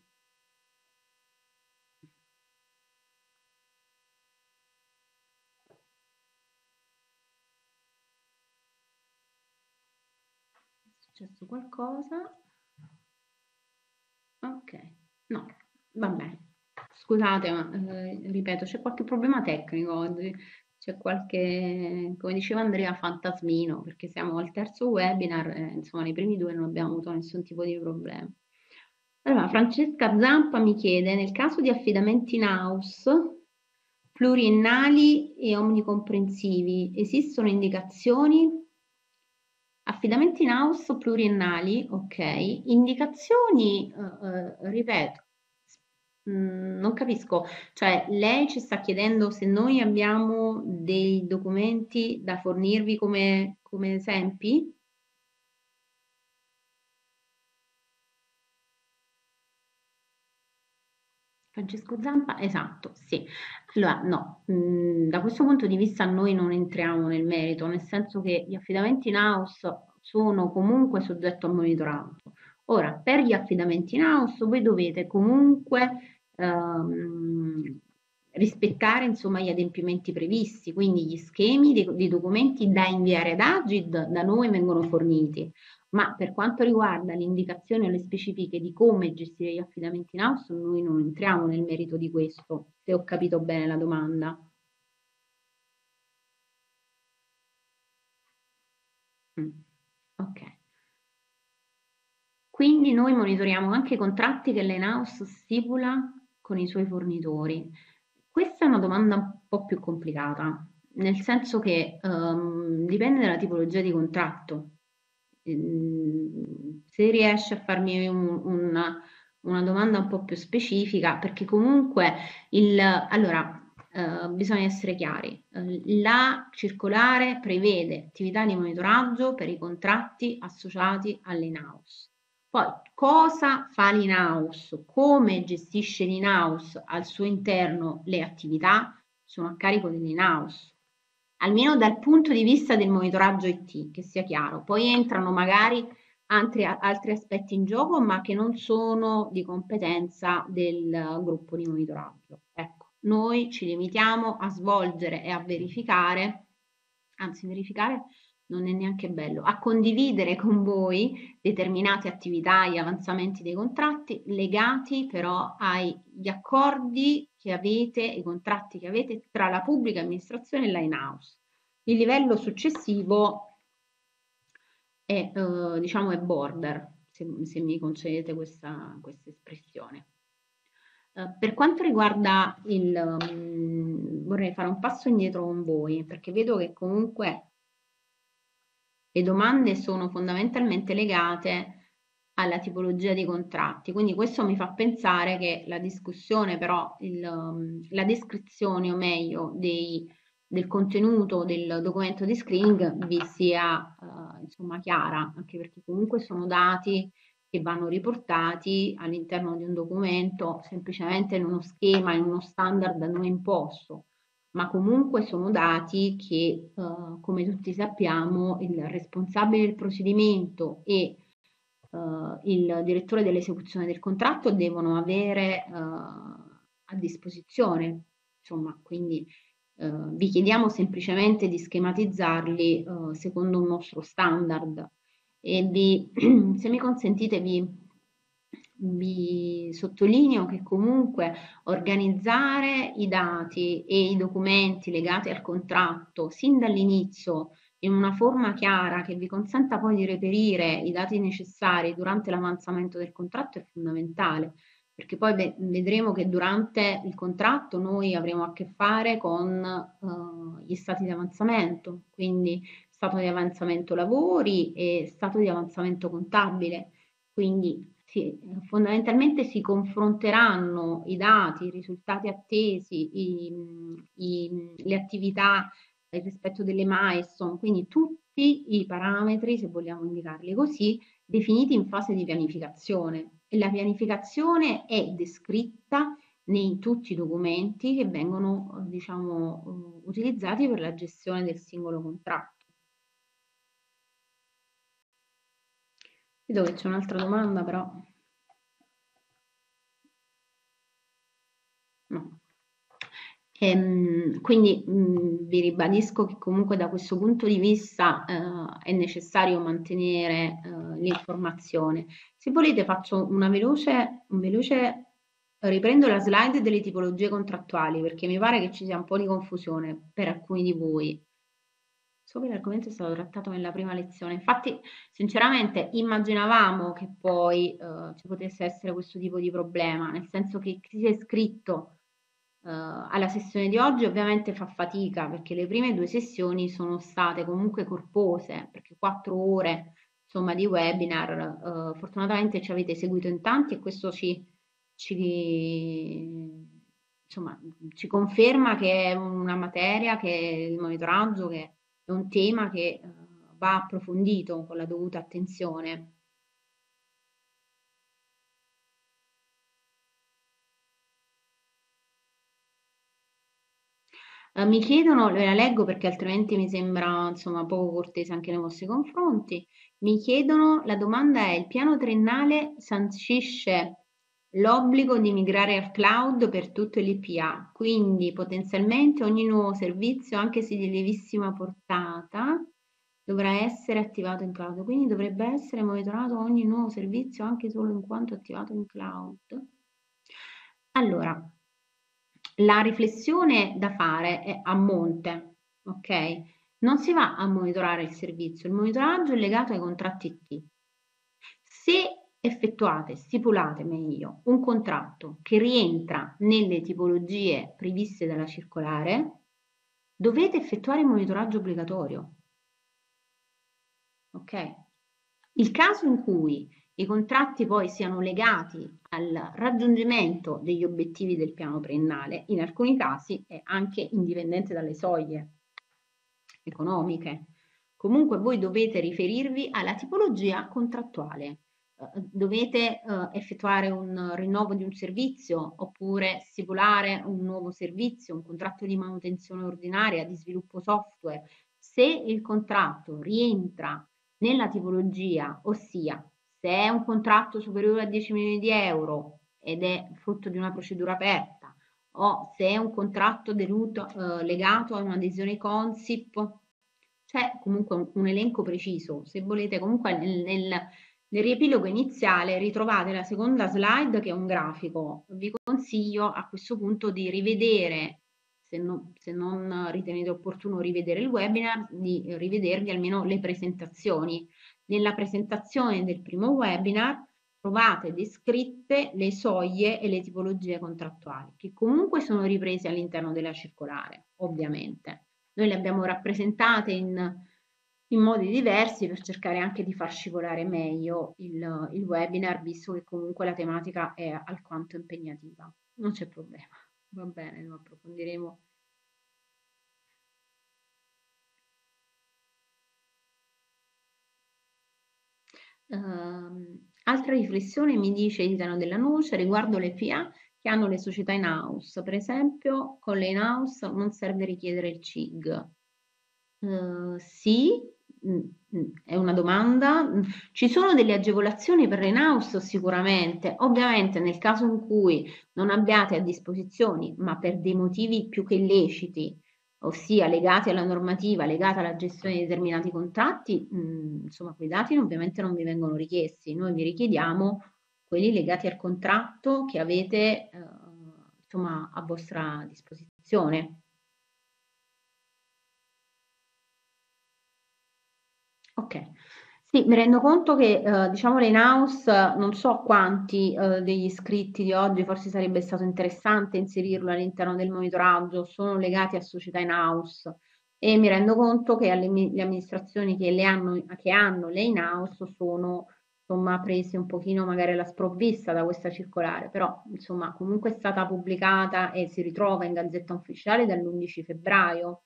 È successo qualcosa? Ok, no, va bene. Scusate, ma ripeto, c'è qualche problema tecnico oggi, c'è qualche, come diceva Andrea, fantasmino, perché siamo al terzo webinar, insomma, nei primi due non abbiamo avuto nessun tipo di problema. Allora, Francesca Zampa mi chiede, nel caso di affidamenti in house, pluriennali e omnicomprensivi, esistono indicazioni? Affidamenti in house pluriennali, ok. Indicazioni, ripeto, non capisco, cioè lei ci sta chiedendo se noi abbiamo dei documenti da fornirvi come esempi? Francesco Zampa, esatto, sì. Allora, no, da questo punto di vista noi non entriamo nel merito, nel senso che gli affidamenti in house sono comunque soggetto a monitoraggio. Ora, per gli affidamenti in house voi dovete comunque rispettare insomma gli adempimenti previsti, quindi gli schemi di documenti da inviare ad Agid da noi vengono forniti. Ma per quanto riguarda l'indicazione o le specifiche di come gestire gli affidamenti in house, noi non entriamo nel merito di questo, se ho capito bene la domanda. Mm, ok. Quindi noi monitoriamo anche i contratti che l'in-house stipula con i suoi fornitori. Questa è una domanda un po' più complicata, nel senso che dipende dalla tipologia di contratto. Se riesci a farmi una domanda un po' più specifica, perché comunque allora, bisogna essere chiari. La circolare prevede attività di monitoraggio per i contratti associati all'in-house. Poi, cosa fa l'in-house? Come gestisce l'in-house al suo interno le attività? Sono a carico dell'in-house, almeno dal punto di vista del monitoraggio IT, che sia chiaro. Poi entrano magari altri aspetti in gioco, ma che non sono di competenza del gruppo di monitoraggio. Ecco, noi ci limitiamo a svolgere e a verificare, anzi verificare non è neanche bello, a condividere con voi determinate attività, gli avanzamenti dei contratti legati però agli accordi che avete, i contratti che avete tra la pubblica amministrazione e la in-house. Il livello successivo è, diciamo, è border, se mi concedete questa espressione. Per quanto riguarda vorrei fare un passo indietro con voi, perché vedo che comunque le domande sono fondamentalmente legate alla tipologia di contratti, quindi questo mi fa pensare che la discussione però, la descrizione o meglio del contenuto del documento di screening vi sia insomma chiara, anche perché comunque sono dati che vanno riportati all'interno di un documento semplicemente in uno schema, in uno standard da noi imposto, ma comunque sono dati che, come tutti sappiamo, il responsabile del procedimento e il direttore dell'esecuzione del contratto devono avere a disposizione. Insomma, quindi vi chiediamo semplicemente di schematizzarli secondo un nostro standard e se mi consentite vi sottolineo che comunque organizzare i dati e i documenti legati al contratto sin dall'inizio in una forma chiara che vi consenta poi di reperire i dati necessari durante l'avanzamento del contratto è fondamentale, perché poi vedremo che durante il contratto noi avremo a che fare con gli stati di avanzamento, quindi stato di avanzamento lavori e stato di avanzamento contabile. Quindi fondamentalmente si confronteranno i dati, i risultati attesi, le attività, il rispetto delle milestone, quindi tutti i parametri, se vogliamo indicarli così, definiti in fase di pianificazione. E la pianificazione è descritta in tutti i documenti che vengono, diciamo, utilizzati per la gestione del singolo contratto. Vedo che c'è un'altra domanda, però. No. Quindi vi ribadisco che comunque da questo punto di vista è necessario mantenere l'informazione. Se volete faccio un veloce, riprendo la slide delle tipologie contrattuali perché mi pare che ci sia un po' di confusione per alcuni di voi. So che l'argomento è stato trattato nella prima lezione, infatti sinceramente immaginavamo che poi ci potesse essere questo tipo di problema, nel senso che chi si è iscritto alla sessione di oggi ovviamente fa fatica perché le prime due sessioni sono state comunque corpose, perché 4 ore insomma di webinar, fortunatamente ci avete seguito in tanti e questo insomma, ci conferma che è una materia, che il monitoraggio, che è un tema che va approfondito con la dovuta attenzione. Mi chiedono, ve la leggo perché altrimenti mi sembra insomma poco cortese anche nei vostri confronti. Mi chiedono, la domanda è: il piano triennale sancisce l'obbligo di migrare al cloud per tutto l'IPA, quindi potenzialmente ogni nuovo servizio, anche se di lievissima portata, dovrà essere attivato in cloud. Quindi dovrebbe essere monitorato ogni nuovo servizio anche solo in quanto attivato in cloud. Allora, la riflessione da fare è a monte, ok? Non si va a monitorare il servizio, il monitoraggio è legato ai contratti IT. Se effettuate, stipulate meglio, un contratto che rientra nelle tipologie previste dalla circolare, dovete effettuare il monitoraggio obbligatorio. Ok? Il caso in cui i contratti poi siano legati al raggiungimento degli obiettivi del piano triennale, in alcuni casi è anche indipendente dalle soglie economiche. Comunque voi dovete riferirvi alla tipologia contrattuale. Dovete effettuare un rinnovo di un servizio oppure stipulare un nuovo servizio, un contratto di manutenzione ordinaria, di sviluppo software. Se il contratto rientra nella tipologia, ossia se è un contratto superiore a 10 milioni di euro ed è frutto di una procedura aperta, o se è un contratto legato a un'adesione Consip, c'è comunque un elenco preciso. Se volete, comunque nel riepilogo iniziale ritrovate la seconda slide che è un grafico. Vi consiglio a questo punto di rivedere, se non ritenete opportuno rivedere il webinar, di rivedervi almeno le presentazioni. Nella presentazione del primo webinar trovate descritte le soglie e le tipologie contrattuali, che comunque sono riprese all'interno della circolare, ovviamente. Noi le abbiamo rappresentate in modi diversi per cercare anche di far scivolare meglio il webinar, visto che comunque la tematica è alquanto impegnativa. Non c'è problema, va bene, lo approfondiremo. Altra riflessione mi dice Italo della Nuce riguardo le PA che hanno le società in house. Per esempio, con le in house non serve richiedere il CIG. Sì, è una domanda. Ci sono delle agevolazioni per le in house sicuramente. Ovviamente nel caso in cui non abbiate a disposizione, ma per dei motivi più che illeciti, ossia legati alla normativa, legata alla gestione di determinati contratti, insomma, quei dati ovviamente non vi vengono richiesti. Noi vi richiediamo quelli legati al contratto che avete, insomma, a vostra disposizione. Ok, sì, mi rendo conto che diciamo le in-house, non so quanti degli iscritti di oggi, forse sarebbe stato interessante inserirlo all'interno del monitoraggio, sono legati a società in-house e mi rendo conto che le amministrazioni che hanno le in-house sono insomma prese un pochino magari alla sprovvista da questa circolare, però insomma comunque è stata pubblicata e si ritrova in Gazzetta Ufficiale dall'11 febbraio.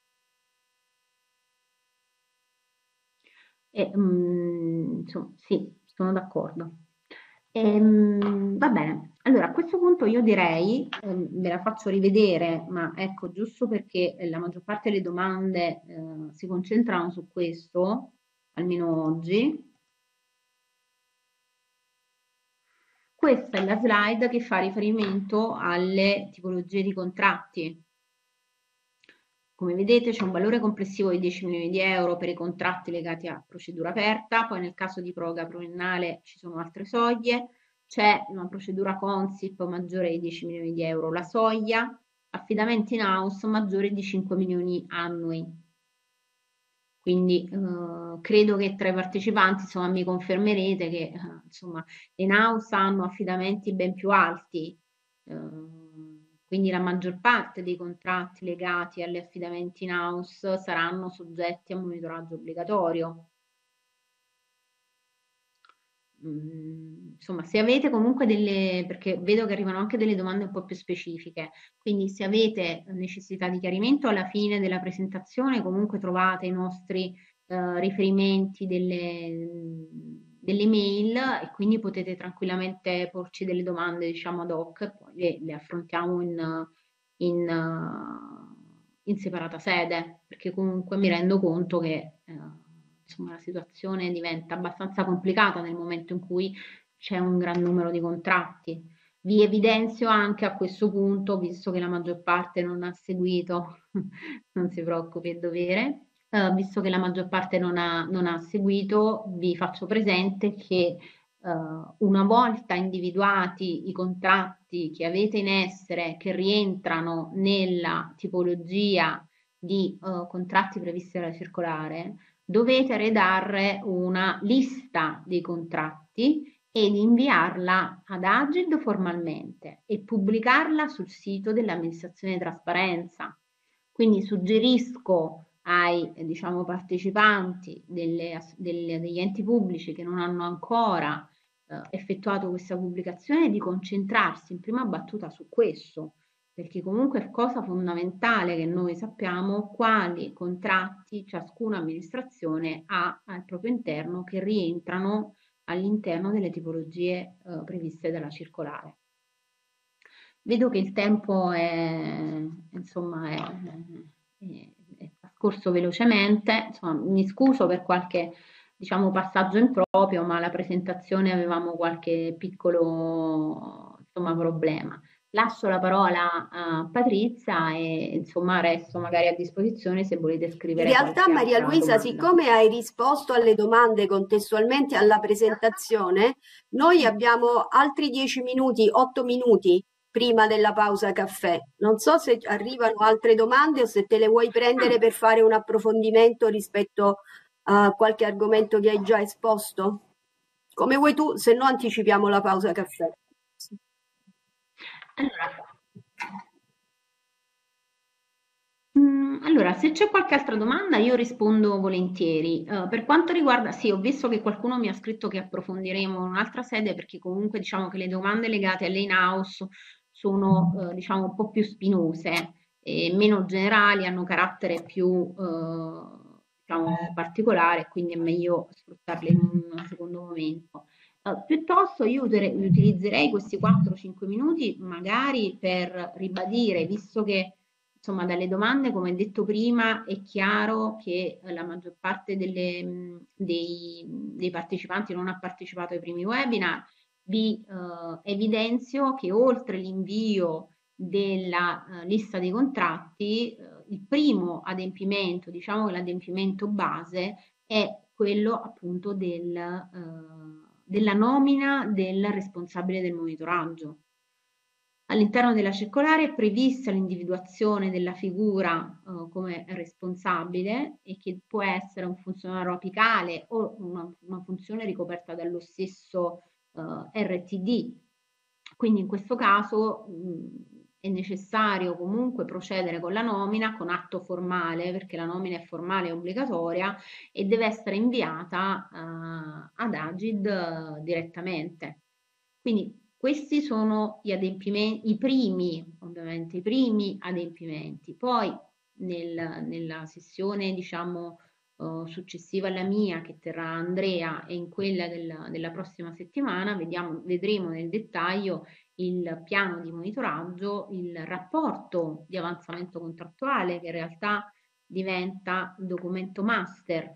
Insomma, sì, sono d'accordo. Va bene, allora a questo punto io direi, ve la faccio rivedere, ma ecco, giusto perché la maggior parte delle domande si concentrano su questo, almeno oggi. Questa è la slide che fa riferimento alle tipologie di contratti. Come vedete c'è un valore complessivo di 10 milioni di euro per i contratti legati a procedura aperta, poi nel caso di proroga pluriennale ci sono altre soglie, c'è una procedura Consip maggiore di 10 milioni di euro la soglia, affidamenti in house maggiore di 5 milioni annui. Quindi credo che tra i partecipanti insomma, mi confermerete che insomma, le in-house hanno affidamenti ben più alti, quindi la maggior parte dei contratti legati agli affidamenti in-house saranno soggetti a monitoraggio obbligatorio. Insomma, se avete comunque perché vedo che arrivano anche delle domande un po' più specifiche, quindi se avete necessità di chiarimento alla fine della presentazione comunque trovate i nostri riferimenti delle mail e quindi potete tranquillamente porci delle domande diciamo ad hoc e poi le affrontiamo in separata sede, perché comunque mi rendo conto che insomma, la situazione diventa abbastanza complicata nel momento in cui c'è un gran numero di contratti. Vi evidenzio anche a questo punto, visto che la maggior parte non ha seguito, non si preoccupi, è dovere, visto che la maggior parte non ha seguito, vi faccio presente che una volta individuati i contratti che avete in essere, che rientrano nella tipologia di contratti previsti dalla circolare, dovete redare una lista dei contratti ed inviarla ad Agid formalmente e pubblicarla sul sito dell'amministrazione di trasparenza. Quindi suggerisco ai diciamo, partecipanti degli enti pubblici che non hanno ancora effettuato questa pubblicazione di concentrarsi in prima battuta su questo, perché comunque è cosa fondamentale che noi sappiamo quali contratti ciascuna amministrazione ha al proprio interno che rientrano all'interno delle tipologie previste dalla circolare. Vedo che il tempo insomma, è trascorso velocemente, insomma, mi scuso per qualche diciamo, passaggio improprio, ma la presentazione avevamo qualche piccolo insomma, problema. Lascio la parola a Patrizia e insomma resto magari a disposizione se volete In scrivere realtà, qualche Maria altra Luisa, domanda. siccome hai risposto alle domande contestualmente alla presentazione, noi abbiamo altri 10 minuti, 8 minuti prima della pausa caffè. Non so se arrivano altre domande o se te le vuoi prendere per fare un approfondimento rispetto a qualche argomento che hai già esposto. Come vuoi tu, se no anticipiamo la pausa caffè. Allora, se c'è qualche altra domanda io rispondo volentieri. Per quanto riguarda, sì, ho visto che qualcuno mi ha scritto che approfondiremo in un'altra sede perché comunque diciamo che le domande legate all'in-house sono diciamo un po' più spinose e meno generali, hanno carattere più diciamo particolare, quindi è meglio sfruttarle in un secondo momento. Piuttosto io utilizzerei questi 4-5 minuti magari per ribadire, visto che insomma dalle domande, come detto prima, è chiaro che la maggior parte dei partecipanti non ha partecipato ai primi webinar. Vi evidenzio che oltre l'invio della lista dei contratti, il primo adempimento, diciamo che l'adempimento base, è quello appunto della nomina del responsabile del monitoraggio. All'interno della circolare è prevista l'individuazione della figura come responsabile e che può essere un funzionario apicale o una funzione ricoperta dallo stesso RTD. Quindi in questo caso è necessario comunque procedere con la nomina con atto formale, perché la nomina è formale e obbligatoria e deve essere inviata ad Agid direttamente. Quindi questi sono gli adempimenti, i primi adempimenti. Poi nella sessione, diciamo, successiva alla mia, che terrà Andrea, e in quella della prossima settimana, vedremo nel dettaglio il piano di monitoraggio, il rapporto di avanzamento contrattuale, che in realtà diventa il documento master.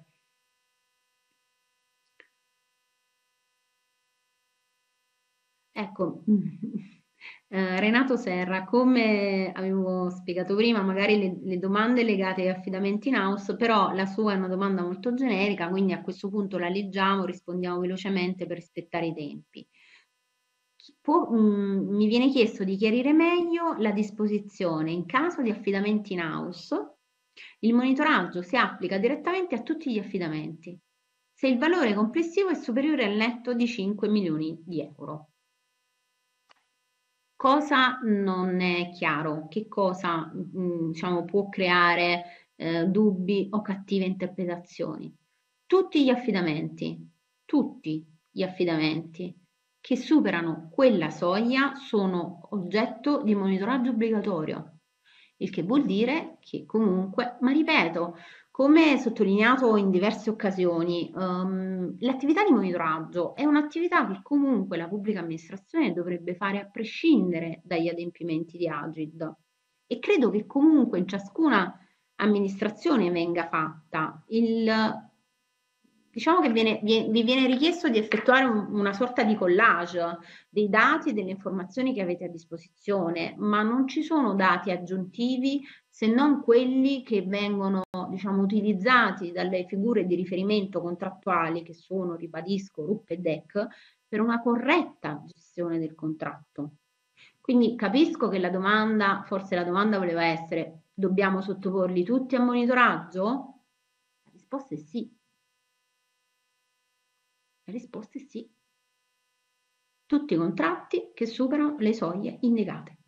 Ecco, Renato Serra, come avevo spiegato prima, magari le domande legate agli affidamenti in house, però la sua è una domanda molto generica, quindi a questo punto la leggiamo, rispondiamo velocemente per rispettare i tempi. Mi viene chiesto di chiarire meglio la disposizione in caso di affidamenti in house. Il monitoraggio si applica direttamente a tutti gli affidamenti se il valore complessivo è superiore al netto di 5 milioni di euro. Cosa non è chiaro? Che cosa diciamo, può creare dubbi o cattive interpretazioni? Tutti gli affidamenti che superano quella soglia sono oggetto di monitoraggio obbligatorio, il che vuol dire che comunque, ma ripeto, come sottolineato in diverse occasioni, l'attività di monitoraggio è un'attività che comunque la pubblica amministrazione dovrebbe fare a prescindere dagli adempimenti di Agid e credo che comunque in ciascuna amministrazione venga fatta. Diciamo che vi viene richiesto di effettuare una sorta di collage dei dati e delle informazioni che avete a disposizione, ma non ci sono dati aggiuntivi se non quelli che vengono, diciamo, utilizzati dalle figure di riferimento contrattuali che sono, ribadisco, RUP e DEC, per una corretta gestione del contratto. Quindi capisco che forse la domanda voleva essere: dobbiamo sottoporli tutti a monitoraggio? La risposta è sì. La risposta è sì. Tutti i contratti che superano le soglie indicate.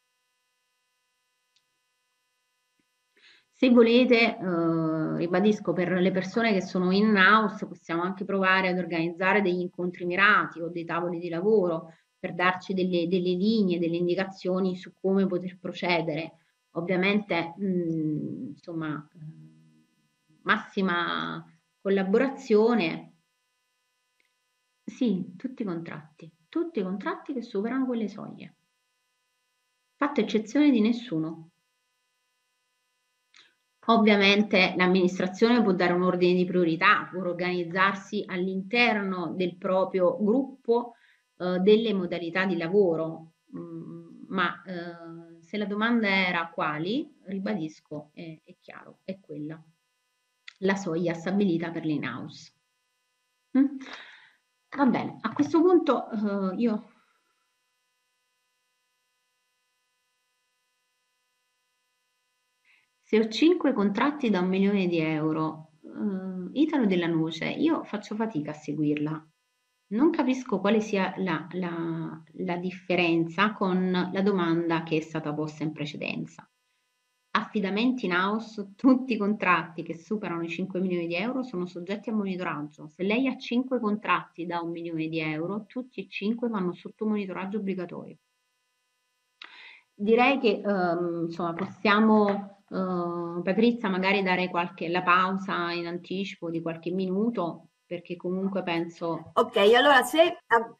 Se volete, ribadisco, per le persone che sono in-house possiamo anche provare ad organizzare degli incontri mirati o dei tavoli di lavoro per darci delle linee, delle indicazioni su come poter procedere. Ovviamente, insomma, massima collaborazione. Sì, tutti i contratti che superano quelle soglie. Fatto eccezione di nessuno. Ovviamente l'amministrazione può dare un ordine di priorità, può organizzarsi all'interno del proprio gruppo delle modalità di lavoro, ma se la domanda era quali, ribadisco, è chiaro, è quella, la soglia stabilita per l'in-house. Va bene, a questo punto io... Se ho 5 contratti da 1 milione di euro, Italo della Noce, io faccio fatica a seguirla. Non capisco quale sia la differenza con la domanda che è stata posta in precedenza. Affidamenti in house, tutti i contratti che superano i 5 milioni di euro sono soggetti a monitoraggio. Se lei ha 5 contratti da 1 milione di euro, tutti e 5 vanno sotto monitoraggio obbligatorio. Direi che insomma possiamo, Patrizia, magari dare la pausa in anticipo di qualche minuto, perché comunque penso... Ok, allora se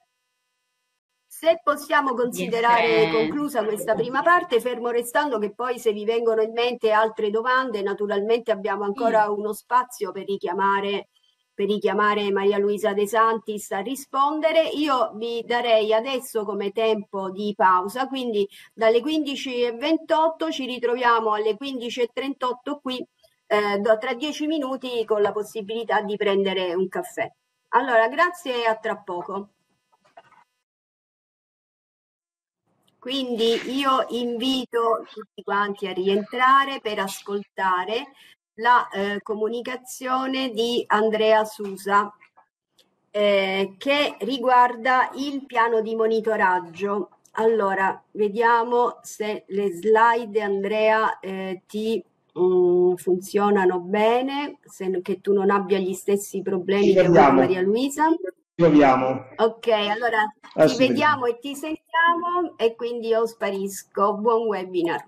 possiamo considerare conclusa questa prima parte, fermo restando che poi se vi vengono in mente altre domande, naturalmente abbiamo ancora uno spazio per richiamare Maria Luisa De Santis a rispondere. Io vi darei adesso come tempo di pausa, quindi dalle 15:28 ci ritroviamo alle 15:38 qui, tra 10 minuti, con la possibilità di prendere un caffè. Allora, grazie e a tra poco. Quindi io invito tutti quanti a rientrare per ascoltare la comunicazione di Andrea Susa che riguarda il piano di monitoraggio. Allora, vediamo se le slide, Andrea, ti funzionano bene, che tu non abbia gli stessi problemi che ha avuto Maria Luisa. Proviamo. Ok, allora ti vediamo e ti sentiamo e quindi io sparisco. Buon webinar.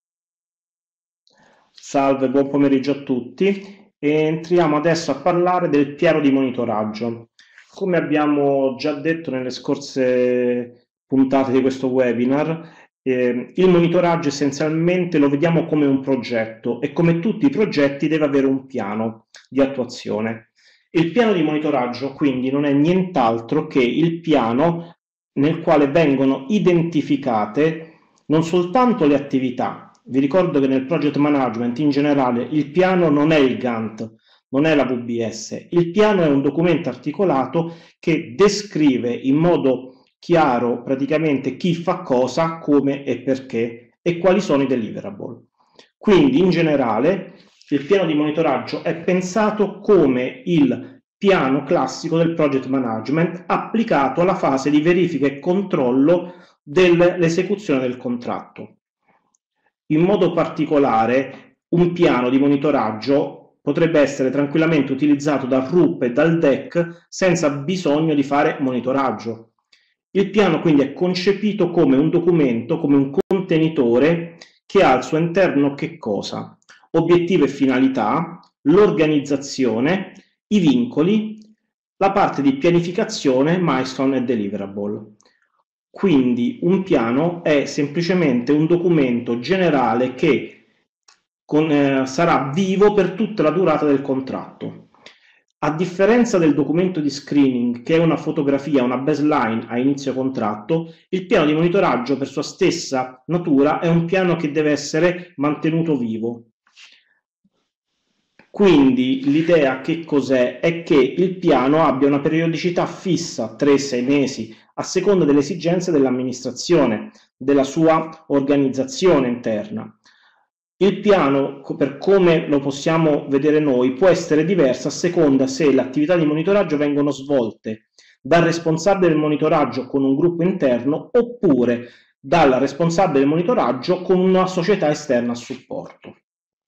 Salve, buon pomeriggio a tutti. Entriamo adesso a parlare del piano di monitoraggio. Come abbiamo già detto nelle scorse puntate di questo webinar, il monitoraggio essenzialmente lo vediamo come un progetto e come tutti i progetti deve avere un piano di attuazione. Il piano di monitoraggio quindi non è nient'altro che il piano nel quale vengono identificate non soltanto le attività. Vi ricordo che nel project management in generale il piano non è il Gantt, non è la VBS, il piano è un documento articolato che descrive in modo chiaro praticamente chi fa cosa, come e perché e quali sono i deliverable. Quindi in generale il piano di monitoraggio è pensato come il piano classico del project management applicato alla fase di verifica e controllo dell'esecuzione del contratto. In modo particolare, un piano di monitoraggio potrebbe essere tranquillamente utilizzato dal RUP e dal DEC senza bisogno di fare monitoraggio. Il piano quindi è concepito come un documento, come un contenitore che ha al suo interno che cosa? Obiettivo e finalità, l'organizzazione, i vincoli, la parte di pianificazione, milestone e deliverable. Quindi un piano è semplicemente un documento generale che sarà vivo per tutta la durata del contratto. A differenza del documento di screening, che è una fotografia, una baseline a inizio contratto, il piano di monitoraggio per sua stessa natura è un piano che deve essere mantenuto vivo. Quindi l'idea che cos'è? È che il piano abbia una periodicità fissa, 3-6 mesi, a seconda delle esigenze dell'amministrazione, della sua organizzazione interna. Il piano, per come lo possiamo vedere noi, può essere diverso a seconda se le attività di monitoraggio vengono svolte dal responsabile del monitoraggio con un gruppo interno oppure dal responsabile del monitoraggio con una società esterna a supporto.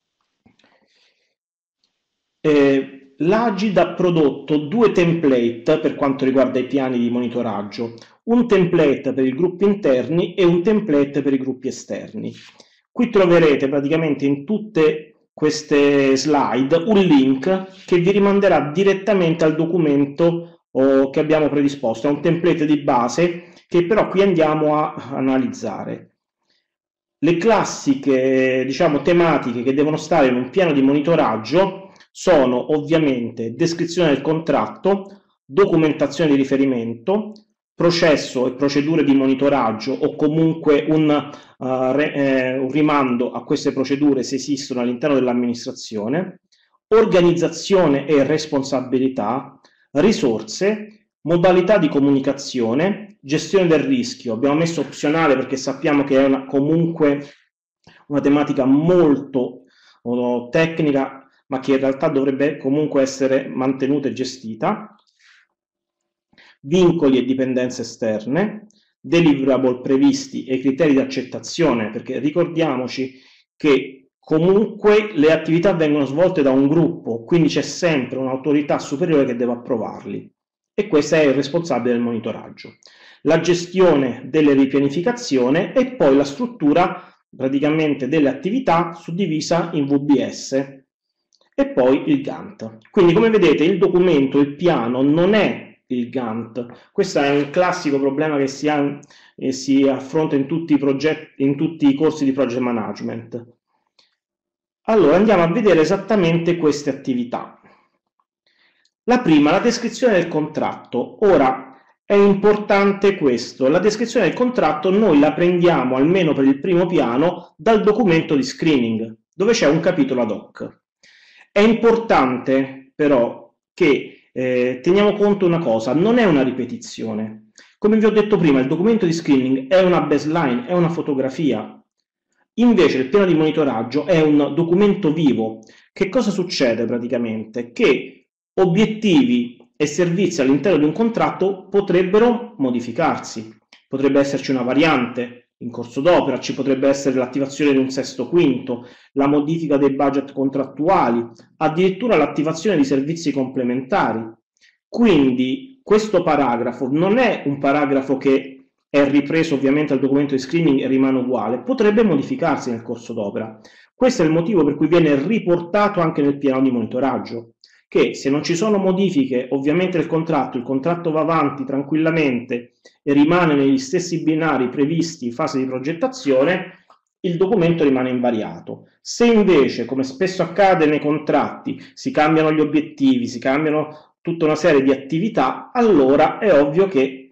L'Agid ha prodotto 2 template per quanto riguarda i piani di monitoraggio, un template per i gruppi interni e un template per i gruppi esterni. Qui troverete praticamente in tutte queste slide un link che vi rimanderà direttamente al documento che abbiamo predisposto, è un template di base che però qui andiamo a analizzare. Le classiche, diciamo, tematiche che devono stare in un piano di monitoraggio sono ovviamente descrizione del contratto, documentazione di riferimento, processo e procedure di monitoraggio o comunque un rimando a queste procedure se esistono all'interno dell'amministrazione, organizzazione e responsabilità, risorse, modalità di comunicazione, gestione del rischio. Abbiamo messo opzionale perché sappiamo che è comunque una tematica molto tecnica, ma che in realtà dovrebbe comunque essere mantenuta e gestita. Vincoli e dipendenze esterne, deliverable previsti e criteri di accettazione, perché ricordiamoci che comunque le attività vengono svolte da un gruppo, quindi c'è sempre un'autorità superiore che deve approvarli e questo è il responsabile del monitoraggio. La gestione delle ripianificazione e poi la struttura praticamente delle attività suddivisa in VBS e poi il Gantt. Quindi come vedete il documento, il piano non è il Gantt. Questo è un classico problema che si affronta in tutti i corsi di project management. Allora andiamo a vedere esattamente queste attività. La prima, la descrizione del contratto. Ora è importante questo, la descrizione del contratto noi la prendiamo almeno per il primo piano dal documento di screening dove c'è un capitolo ad hoc. È importante però che teniamo conto una cosa, non è una ripetizione. Come vi ho detto prima, il documento di screening è una baseline, è una fotografia. Invece il piano di monitoraggio è un documento vivo. Che cosa succede praticamente? Che obiettivi e servizi all'interno di un contratto potrebbero modificarsi. Potrebbe esserci una variante in corso d'opera, ci potrebbe essere l'attivazione di un sesto quinto, la modifica dei budget contrattuali, addirittura l'attivazione di servizi complementari. Quindi questo paragrafo non è un paragrafo che è ripreso ovviamente al documento di screening e rimane uguale, potrebbe modificarsi nel corso d'opera. Questo è il motivo per cui viene riportato anche nel piano di monitoraggio, che se non ci sono modifiche ovviamente il contratto va avanti tranquillamente e rimane negli stessi binari previsti in fase di progettazione, il documento rimane invariato. Se invece, come spesso accade nei contratti, si cambiano gli obiettivi, si cambiano tutta una serie di attività, allora è ovvio che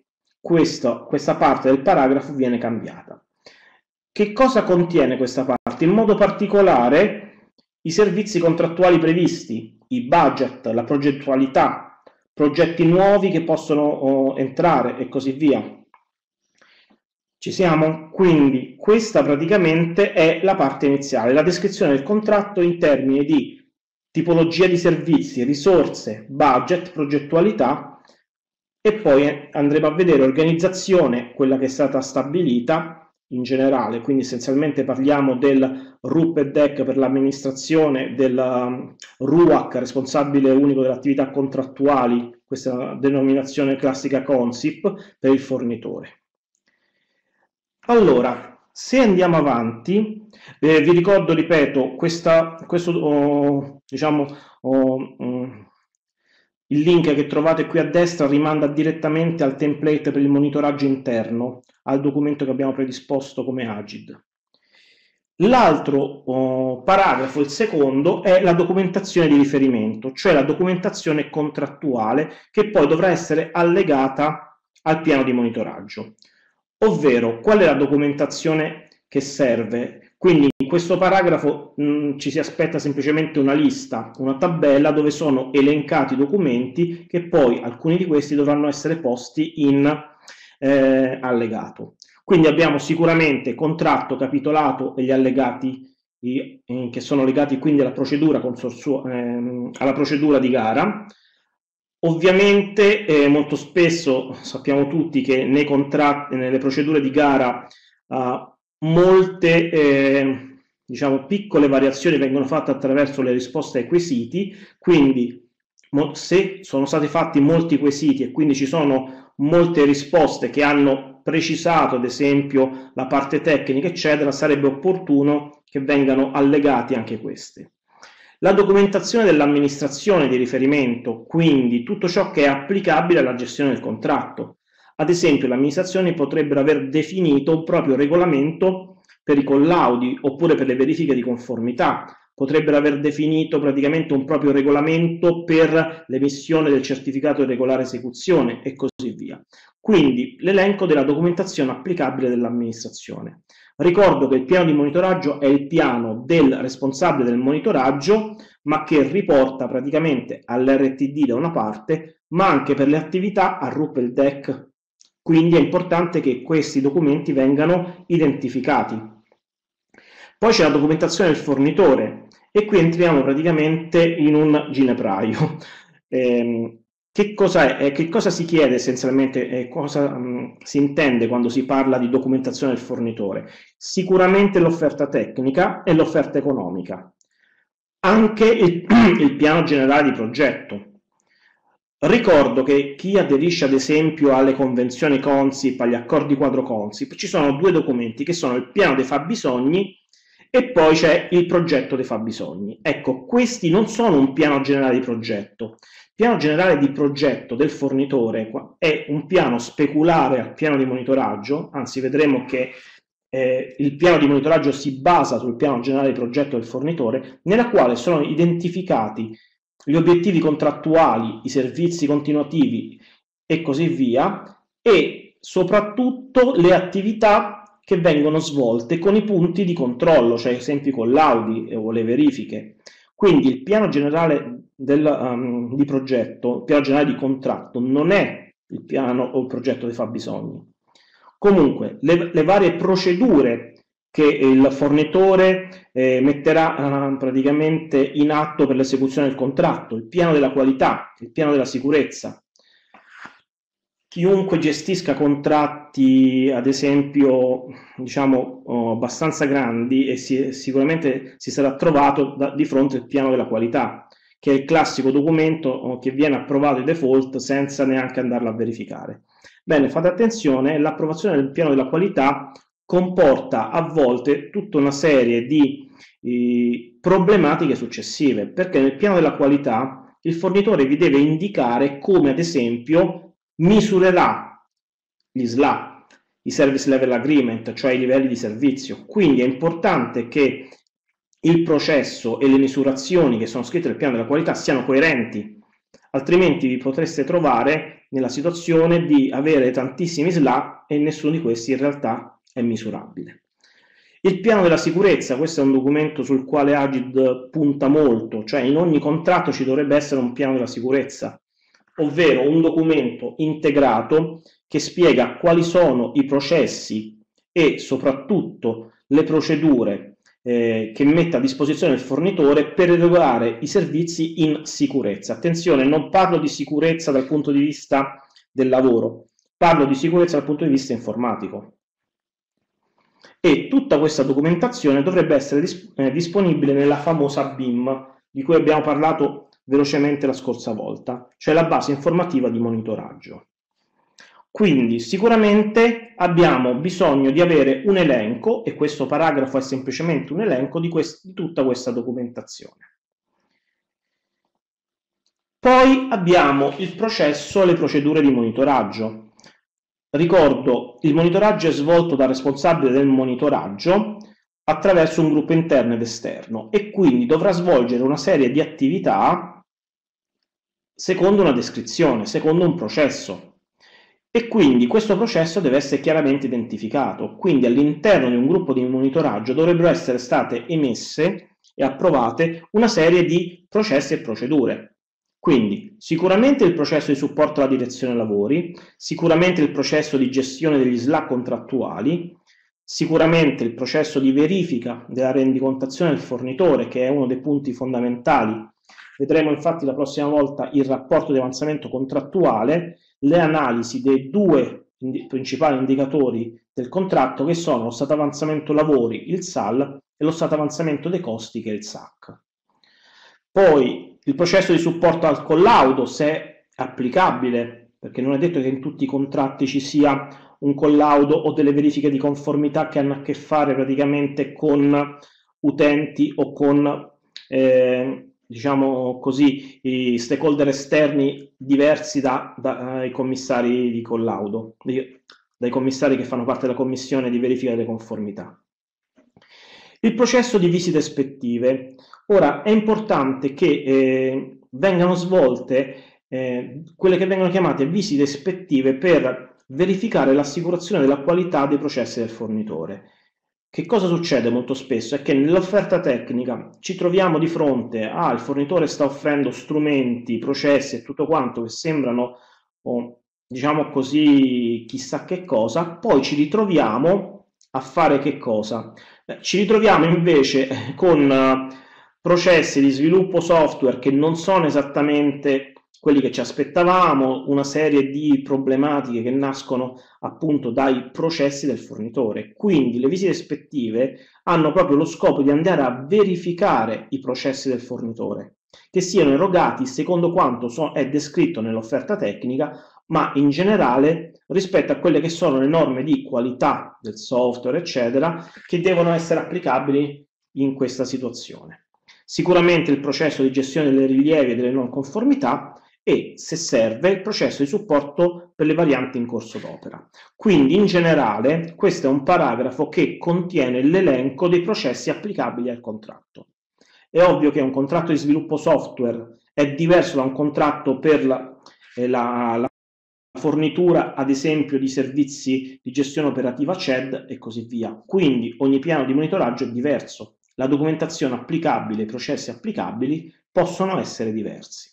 questa parte del paragrafo viene cambiata. Che cosa contiene questa parte? In modo particolare i servizi contrattuali previsti, i budget, la progettualità, progetti nuovi che possono entrare e così via. Ci siamo? Quindi questa praticamente è la parte iniziale, la descrizione del contratto in termini di tipologia di servizi, risorse, budget, progettualità, e poi andremo a vedere organizzazione, quella che è stata stabilita in generale, quindi essenzialmente parliamo del RUP e DEC per l'amministrazione, del RUAC, responsabile unico delle attività contrattuali, questa è la denominazione classica Consip, per il fornitore. Allora, se andiamo avanti, vi ricordo, ripeto, il link che trovate qui a destra rimanda direttamente al template per il monitoraggio interno, al documento che abbiamo predisposto come Agid. L'altro paragrafo, il secondo, è la documentazione di riferimento, cioè la documentazione contrattuale che poi dovrà essere allegata al piano di monitoraggio. Ovvero, qual è la documentazione che serve? Quindi in questo paragrafo ci si aspetta semplicemente una lista, una tabella dove sono elencati i documenti che poi alcuni di questi dovranno essere posti in allegato. Quindi abbiamo sicuramente contratto, capitolato e gli allegati che sono legati quindi alla procedura alla procedura di gara. Ovviamente molto spesso sappiamo tutti che nei contratti, nelle procedure di gara, molte piccole variazioni vengono fatte attraverso le risposte ai quesiti, quindi se sono stati fatti molti quesiti e quindi ci sono molte risposte che hanno precisato ad esempio la parte tecnica eccetera, sarebbe opportuno che vengano allegati anche queste. La documentazione dell'amministrazione di riferimento, quindi tutto ciò che è applicabile alla gestione del contratto. Ad esempio, le amministrazioni potrebbero aver definito un proprio regolamento per i collaudi oppure per le verifiche di conformità, potrebbero aver definito praticamente un proprio regolamento per l'emissione del certificato di regolare esecuzione e così via. Quindi l'elenco della documentazione applicabile dell'amministrazione. Ricordo che il piano di monitoraggio è il piano del responsabile del monitoraggio, ma che riporta praticamente all'RTD da una parte, ma anche per le attività a RUP e il DEC. Quindi è importante che questi documenti vengano identificati. Poi c'è la documentazione del fornitore e qui entriamo praticamente in un ginepraio. Che cosa si chiede essenzialmente e cosa si intende quando si parla di documentazione del fornitore? Sicuramente l'offerta tecnica e l'offerta economica, anche il piano generale di progetto. Ricordo che chi aderisce ad esempio alle convenzioni Consip, agli accordi quadro Consip, ci sono due documenti che sono il piano dei fabbisogni e poi c'è il progetto dei fabbisogni. Ecco, questi non sono un piano generale di progetto. Il piano generale di progetto del fornitore è un piano speculare al piano di monitoraggio, anzi vedremo che il piano di monitoraggio si basa sul piano generale di progetto del fornitore, nella quale sono identificati gli obiettivi contrattuali, i servizi continuativi e così via, e soprattutto le attività che vengono svolte con i punti di controllo, cioè ad esempio i collaudi o le verifiche. Quindi il piano generale di progetto, il piano generale di contratto non è il piano o il progetto dei fabbisogni. Comunque le varie procedure che il fornitore metterà praticamente in atto per l'esecuzione del contratto, il piano della qualità, il piano della sicurezza. Chiunque gestisca contratti, ad esempio, abbastanza grandi e sicuramente si sarà trovato di fronte al piano della qualità, che è il classico documento che viene approvato di default senza neanche andarlo a verificare. Bene, fate attenzione, l'approvazione del piano della qualità comporta a volte tutta una serie di problematiche successive, perché nel piano della qualità il fornitore vi deve indicare come, ad esempio, misurerà gli SLA, i Service Level Agreement, cioè i livelli di servizio. Quindi è importante che il processo e le misurazioni che sono scritte nel piano della qualità siano coerenti, altrimenti vi potreste trovare nella situazione di avere tantissimi SLA e nessuno di questi in realtà è misurabile. Il piano della sicurezza, questo è un documento sul quale Agid punta molto, cioè in ogni contratto ci dovrebbe essere un piano della sicurezza, ovvero un documento integrato che spiega quali sono i processi e soprattutto le procedure che mette a disposizione il fornitore per erogare i servizi in sicurezza. Attenzione, non parlo di sicurezza dal punto di vista del lavoro, parlo di sicurezza dal punto di vista informatico. E tutta questa documentazione dovrebbe essere disponibile nella famosa BIM, di cui abbiamo parlato velocemente la scorsa volta, cioè la base informativa di monitoraggio. Quindi sicuramente abbiamo bisogno di avere un elenco, e questo paragrafo è semplicemente un elenco di tutta questa documentazione. Poi abbiamo il processo e le procedure di monitoraggio. Ricordo, il monitoraggio è svolto dal responsabile del monitoraggio attraverso un gruppo interno ed esterno e quindi dovrà svolgere una serie di attività secondo una descrizione, secondo un processo. E quindi questo processo deve essere chiaramente identificato. Quindi all'interno di un gruppo di monitoraggio dovrebbero essere state emesse e approvate una serie di processi e procedure. Quindi sicuramente il processo di supporto alla direzione lavori, sicuramente il processo di gestione degli SLA contrattuali, sicuramente il processo di verifica della rendicontazione del fornitore, che è uno dei punti fondamentali. Vedremo infatti la prossima volta il rapporto di avanzamento contrattuale, le analisi dei due principali indicatori del contratto, che sono lo stato avanzamento lavori, il SAL, e lo stato avanzamento dei costi, che è il SAC. Poi il processo di supporto al collaudo, se è applicabile, perché non è detto che in tutti i contratti ci sia un collaudo o delle verifiche di conformità che hanno a che fare praticamente con utenti o con diciamo così, i stakeholder esterni diversi dai commissari di collaudo, dai commissari che fanno parte della commissione di verifica delle conformità. Il processo di visite ispettive. Ora è importante che vengano svolte quelle che vengono chiamate visite ispettive per verificare l'assicurazione della qualità dei processi del fornitore. Che cosa succede molto spesso? È che nell'offerta tecnica ci troviamo di fronte il fornitore sta offrendo strumenti, processi e tutto quanto che sembrano, diciamo così, chissà che cosa, poi ci ritroviamo a fare che cosa? Ci ritroviamo invece con processi di sviluppo software che non sono esattamente quelli che ci aspettavamo, una serie di problematiche che nascono appunto dai processi del fornitore. Quindi le visite ispettive hanno proprio lo scopo di andare a verificare i processi del fornitore, che siano erogati secondo quanto è descritto nell'offerta tecnica, ma in generale rispetto a quelle che sono le norme di qualità del software, eccetera, che devono essere applicabili in questa situazione. Sicuramente il processo di gestione delle rilievi e delle non conformità e, se serve, il processo di supporto per le varianti in corso d'opera. Quindi, in generale, questo è un paragrafo che contiene l'elenco dei processi applicabili al contratto. È ovvio che un contratto di sviluppo software è diverso da un contratto per la fornitura, ad esempio, di servizi di gestione operativa CED e così via. Quindi, ogni piano di monitoraggio è diverso. La documentazione applicabile, i processi applicabili possono essere diversi.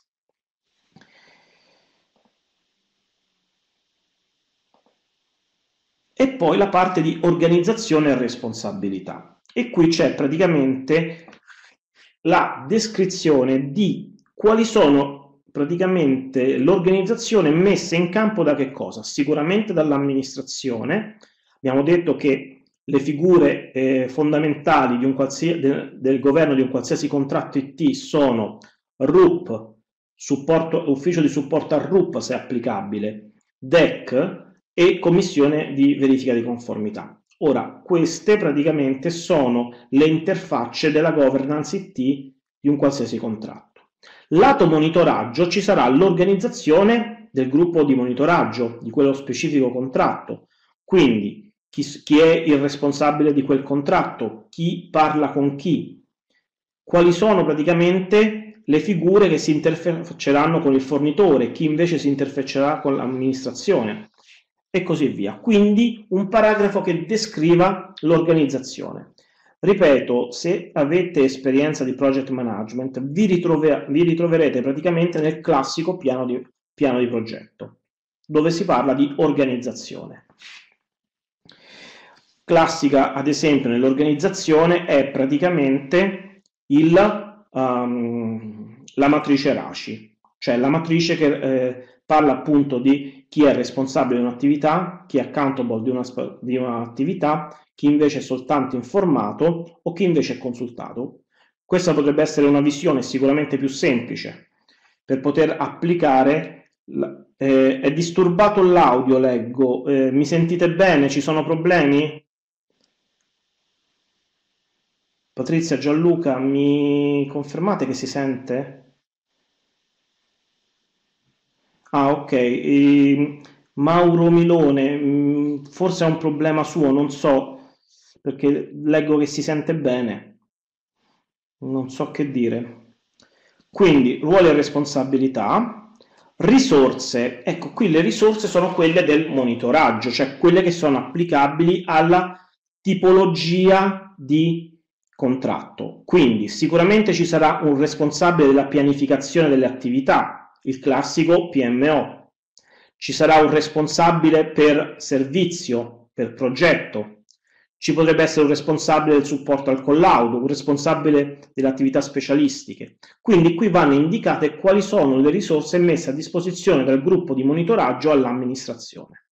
E poi la parte di organizzazione e responsabilità. E qui c'è praticamente la descrizione di quali sono praticamente l'organizzazione messa in campo da che cosa? Sicuramente dall'amministrazione. Abbiamo detto che le figure fondamentali di del governo di un qualsiasi contratto IT sono RUP, ufficio di supporto al RUP se applicabile, DEC e commissione di verifica di conformità. Ora, queste praticamente sono le interfacce della governance IT di un qualsiasi contratto. Lato monitoraggio ci sarà l'organizzazione del gruppo di monitoraggio di quello specifico contratto, quindi chi è il responsabile di quel contratto, chi parla con chi, quali sono praticamente le figure che si interfacceranno con il fornitore, chi invece si interfaccerà con l'amministrazione e così via. Quindi un paragrafo che descriva l'organizzazione. Ripeto, se avete esperienza di project management, vi ritroverete praticamente nel classico piano di progetto, dove si parla di organizzazione. Classica, ad esempio, nell'organizzazione è praticamente la matrice RACI, cioè la matrice che parla appunto di chi è responsabile di un'attività, chi è accountable di un'attività, chi invece è soltanto informato o chi invece è consultato. Questa potrebbe essere una visione sicuramente più semplice per poter applicare. È disturbato l'audio, leggo. Mi sentite bene? Ci sono problemi? Patrizia, Gianluca, mi confermate che si sente? Ah, ok. Mauro Milone, forse è un problema suo, non so, perché leggo che si sente bene. Non so che dire. Quindi, ruoli e responsabilità. Risorse. Ecco, qui le risorse sono quelle del monitoraggio, cioè quelle che sono applicabili alla tipologia di contratto. Quindi, sicuramente ci sarà un responsabile della pianificazione delle attività, il classico PMO. Ci sarà un responsabile per servizio, per progetto. Ci potrebbe essere un responsabile del supporto al collaudo, un responsabile delle attività specialistiche. Quindi qui vanno indicate quali sono le risorse messe a disposizione dal gruppo di monitoraggio all'amministrazione.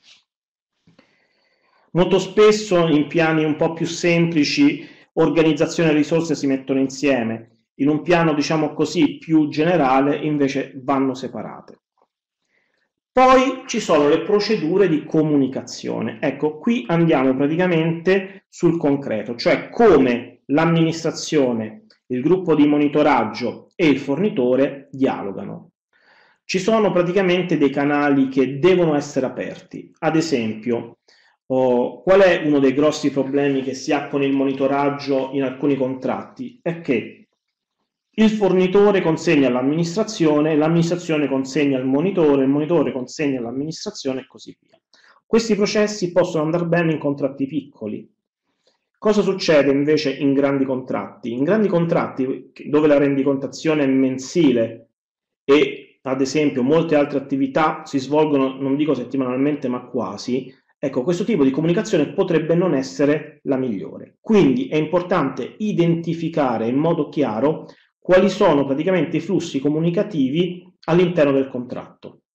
Molto spesso in piani un po' più semplici organizzazione e risorse si mettono insieme. In un piano, diciamo così, più generale, invece vanno separate. Poi ci sono le procedure di comunicazione. Ecco, qui andiamo praticamente sul concreto, cioè come l'amministrazione, il gruppo di monitoraggio e il fornitore dialogano. Ci sono praticamente dei canali che devono essere aperti. Ad esempio, qual è uno dei grossi problemi che si ha con il monitoraggio in alcuni contratti? È che il fornitore consegna all'amministrazione, l'amministrazione consegna al monitore, il monitore consegna all'amministrazione e così via. Questi processi possono andare bene in contratti piccoli. Cosa succede invece in grandi contratti? In grandi contratti dove la rendicontazione è mensile e ad esempio molte altre attività si svolgono, non dico settimanalmente, ma quasi, ecco, questo tipo di comunicazione potrebbe non essere la migliore. Quindi è importante identificare in modo chiaro quali sono praticamente i flussi comunicativi all'interno del contratto.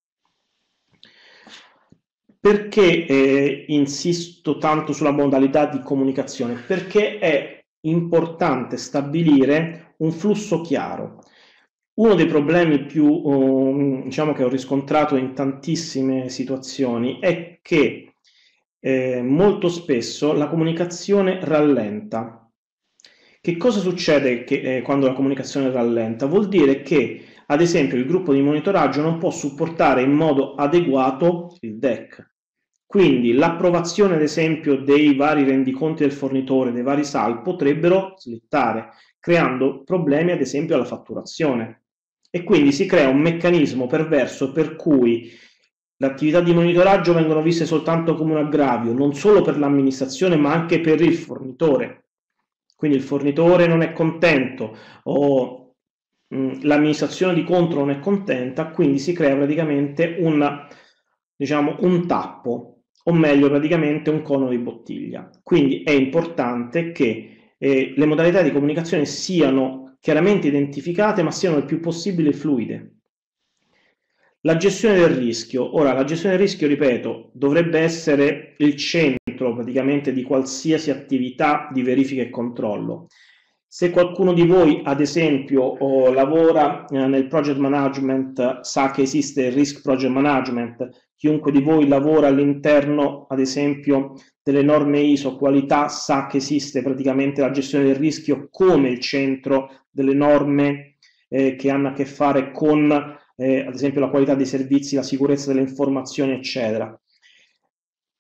Perché insisto tanto sulla modalità di comunicazione? Perché è importante stabilire un flusso chiaro. Uno dei problemi più, diciamo, che ho riscontrato in tantissime situazioni è che molto spesso la comunicazione rallenta. Che cosa succede quando la comunicazione rallenta? Vuol dire che, ad esempio, il gruppo di monitoraggio non può supportare in modo adeguato il DEC. Quindi l'approvazione, ad esempio, dei vari rendiconti del fornitore, dei vari SAL, potrebbero slittare, creando problemi, ad esempio, alla fatturazione. E quindi si crea un meccanismo perverso per cui le attività di monitoraggio vengono viste soltanto come un aggravio, non solo per l'amministrazione, ma anche per il fornitore. Quindi il fornitore non è contento o l'amministrazione di contro non è contenta, quindi si crea praticamente un tappo, o meglio praticamente un cono di bottiglia. Quindi è importante che le modalità di comunicazione siano chiaramente identificate, ma siano il più possibile fluide. La gestione del rischio. Ora, la gestione del rischio, ripeto, dovrebbe essere il centro praticamente di qualsiasi attività di verifica e controllo. Se qualcuno di voi, ad esempio, lavora nel project management, sa che esiste il risk project management, chiunque di voi lavora all'interno, ad esempio, delle norme ISO qualità, sa che esiste praticamente la gestione del rischio come il centro delle norme che hanno a che fare con, ad esempio, la qualità dei servizi, la sicurezza delle informazioni, eccetera.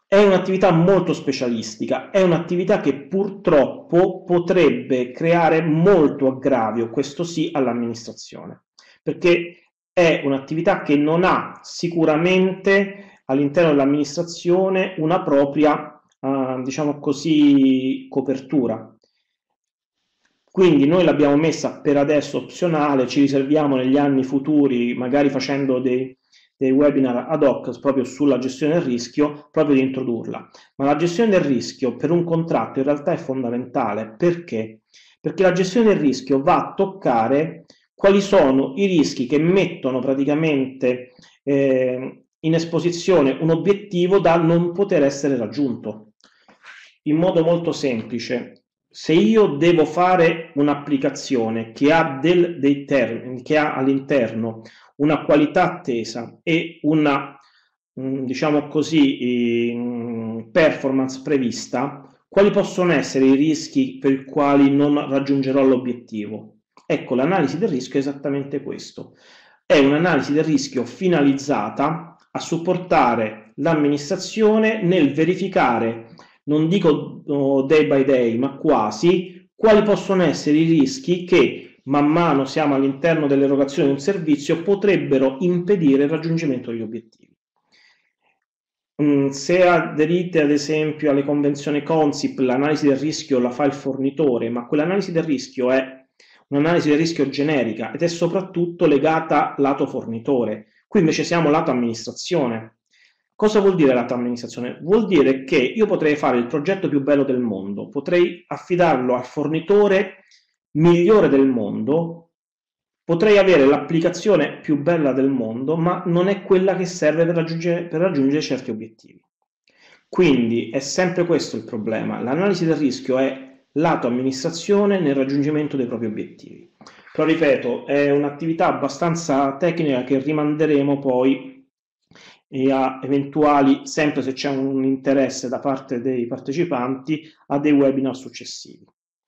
È un'attività molto specialistica, è un'attività che purtroppo potrebbe creare molto aggravio, questo sì, all'amministrazione, perché è un'attività che non ha sicuramente all'interno dell'amministrazione una propria, diciamo così, copertura. Quindi noi l'abbiamo messa per adesso opzionale, ci riserviamo negli anni futuri, magari facendo dei webinar ad hoc proprio sulla gestione del rischio, proprio di introdurla. Ma la gestione del rischio per un contratto in realtà è fondamentale. Perché? Perché la gestione del rischio va a toccare quali sono i rischi che mettono praticamente in esposizione un obiettivo da non poter essere raggiunto. In modo molto semplice, se io devo fare un'applicazione che ha dei termini, che ha all'interno una qualità attesa e una, diciamo così, performance prevista, quali possono essere i rischi per i quali non raggiungerò l'obiettivo? Ecco, l'analisi del rischio è esattamente questo. È un'analisi del rischio finalizzata a supportare l'amministrazione nel verificare, non dico day by day, ma quasi, quali possono essere i rischi che man mano siamo all'interno dell'erogazione di un servizio potrebbero impedire il raggiungimento degli obiettivi. Se aderite ad esempio alle convenzioni Consip, l'analisi del rischio la fa il fornitore, ma quell'analisi del rischio è un'analisi del rischio generica ed è soprattutto legata lato fornitore. Qui invece siamo lato amministrazione. Cosa vuol dire lato amministrazione? Vuol dire che io potrei fare il progetto più bello del mondo, potrei affidarlo al fornitore migliore del mondo, potrei avere l'applicazione più bella del mondo, ma non è quella che serve per raggiungere certi obiettivi. Quindi è sempre questo il problema. L'analisi del rischio è lato amministrazione nel raggiungimento dei propri obiettivi. Però ripeto, è un'attività abbastanza tecnica che rimanderemo poi a eventuali, sempre se c'è un interesse da parte dei partecipanti, a dei webinar successivi.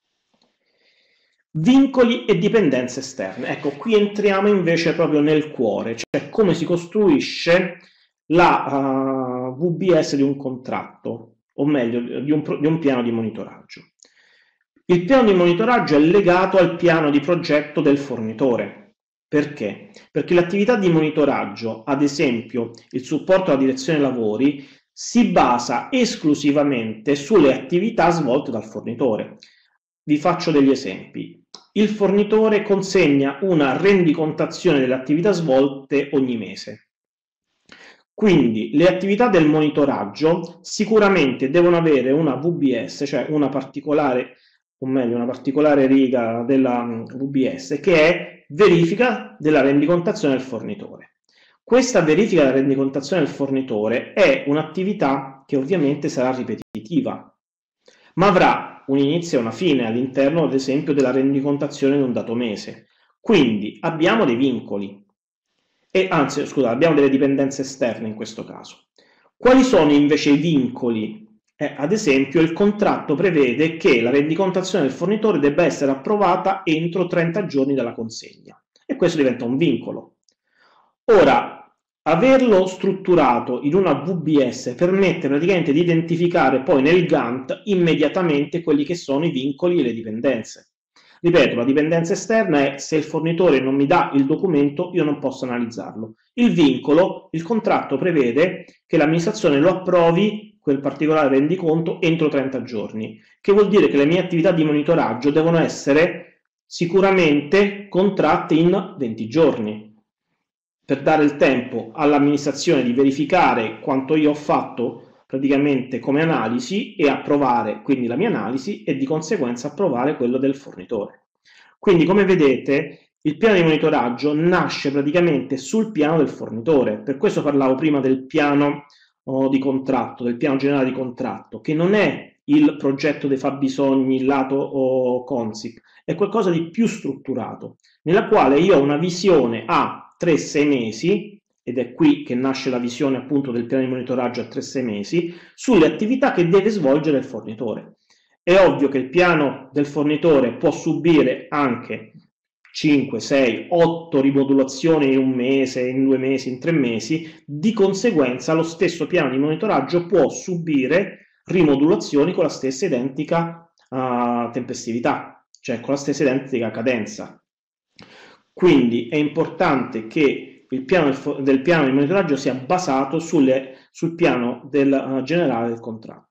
Vincoli e dipendenze esterne. Ecco, qui entriamo invece proprio nel cuore, cioè come si costruisce la VBS di un contratto, o meglio, di un piano di monitoraggio. Il piano di monitoraggio è legato al piano di progetto del fornitore. Perché? Perché l'attività di monitoraggio, ad esempio il supporto alla direzione lavori, si basa esclusivamente sulle attività svolte dal fornitore. Vi faccio degli esempi. Il fornitore consegna una rendicontazione delle attività svolte ogni mese. Quindi le attività del monitoraggio sicuramente devono avere una VBS, cioè una particolare riga della VBS che è verifica della rendicontazione del fornitore. Questa verifica della rendicontazione del fornitore è un'attività che ovviamente sarà ripetitiva, ma avrà un inizio e una fine all'interno, ad esempio, della rendicontazione di un dato mese. Quindi abbiamo dei vincoli, abbiamo delle dipendenze esterne in questo caso. Quali sono invece i vincoli? Ad esempio, il contratto prevede che la rendicontazione del fornitore debba essere approvata entro 30 giorni dalla consegna e questo diventa un vincolo. Ora, averlo strutturato in una VBS permette praticamente di identificare poi nel Gantt immediatamente quelli che sono i vincoli e le dipendenze. Ripeto, la dipendenza esterna è se il fornitore non mi dà il documento, io non posso analizzarlo. Il vincolo, il contratto prevede che l'amministrazione lo approvi quel particolare rendiconto entro 30 giorni, che vuol dire che le mie attività di monitoraggio devono essere sicuramente contratte in 20 giorni, per dare il tempo all'amministrazione di verificare quanto io ho fatto praticamente come analisi e approvare quindi la mia analisi e di conseguenza approvare quello del fornitore. Quindi come vedete il piano di monitoraggio nasce praticamente sul piano del fornitore, per questo parlavo prima del piano di contratto, del piano generale di contratto, che non è il progetto dei fabbisogni lato Consip, è qualcosa di più strutturato, nella quale io ho una visione a 3-6 mesi, ed è qui che nasce la visione appunto del piano di monitoraggio a 3-6 mesi, sulle attività che deve svolgere il fornitore. È ovvio che il piano del fornitore può subire anche 5, 6, 8 rimodulazioni in un mese, in 2 mesi, in 3 mesi, di conseguenza lo stesso piano di monitoraggio può subire rimodulazioni con la stessa identica tempestività, cioè con la stessa identica cadenza. Quindi è importante che il piano del piano di monitoraggio sia basato sul piano generale del contratto.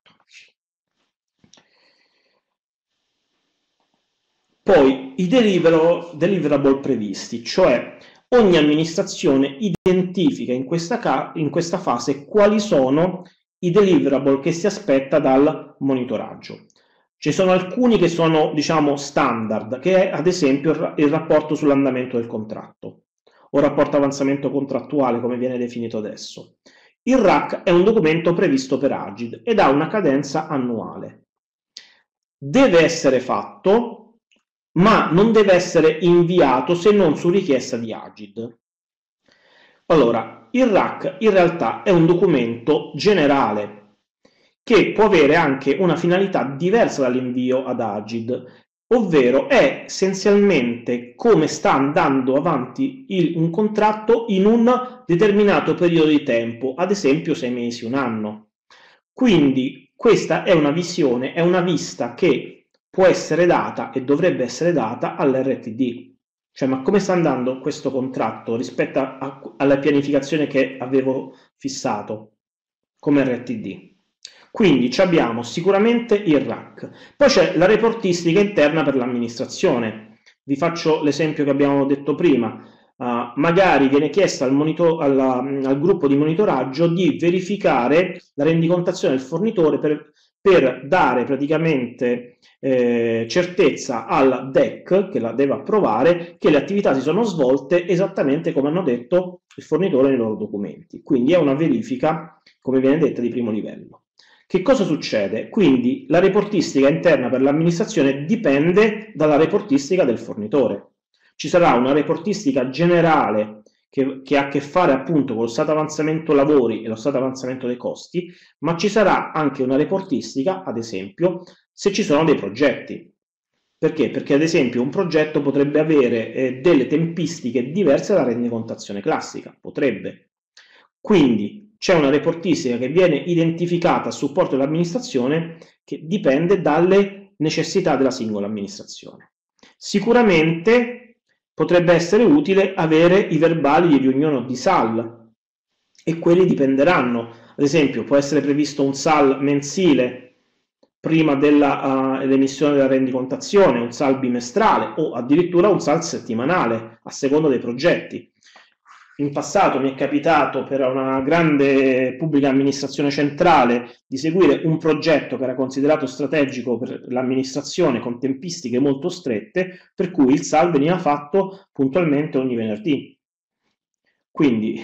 Poi i deliverable previsti, cioè ogni amministrazione identifica in questa fase quali sono i deliverable che si aspetta dal monitoraggio. Ci sono alcuni che sono, diciamo, standard, che è ad esempio il rapporto sull'andamento del contratto o rapporto avanzamento contrattuale, come viene definito adesso. Il RAC è un documento previsto per Agid ed ha una cadenza annuale. Deve essere fatto, ma non deve essere inviato se non su richiesta di Agid. Allora, il RAC in realtà è un documento generale che può avere anche una finalità diversa dall'invio ad Agid, ovvero è essenzialmente come sta andando avanti un contratto in un determinato periodo di tempo, ad esempio 6 mesi, un anno. Quindi questa è una visione, è una vista che può essere data e dovrebbe essere data all'RTD. Cioè, ma come sta andando questo contratto rispetto alla pianificazione che avevo fissato come RTD? Quindi abbiamo sicuramente il RAC, poi c'è la reportistica interna per l'amministrazione. Vi faccio l'esempio che abbiamo detto prima. Magari viene chiesto al gruppo di monitoraggio di verificare la rendicontazione del fornitore per dare praticamente certezza al DEC, che la deve approvare, che le attività si sono svolte esattamente come hanno detto il fornitore nei loro documenti. Quindi è una verifica, come viene detta, di primo livello. Che cosa succede? Quindi la reportistica interna per l'amministrazione dipende dalla reportistica del fornitore. Ci sarà una reportistica generale che ha a che fare appunto con lo stato avanzamento lavori e lo stato avanzamento dei costi, ma ci sarà anche una reportistica, ad esempio, se ci sono dei progetti. Perché? Perché ad esempio un progetto potrebbe avere delle tempistiche diverse dalla rendicontazione classica, potrebbe. Quindi c'è una reportistica che viene identificata a supporto dell'amministrazione che dipende dalle necessità della singola amministrazione. Sicuramente potrebbe essere utile avere i verbali di riunione o di SAL e quelli dipenderanno. Ad esempio può essere previsto un SAL mensile prima dell'emissione della rendicontazione, un SAL bimestrale o addirittura un SAL settimanale a seconda dei progetti. In passato mi è capitato per una grande pubblica amministrazione centrale di seguire un progetto che era considerato strategico per l'amministrazione con tempistiche molto strette, per cui il SAL veniva fatto puntualmente ogni venerdì. Quindi,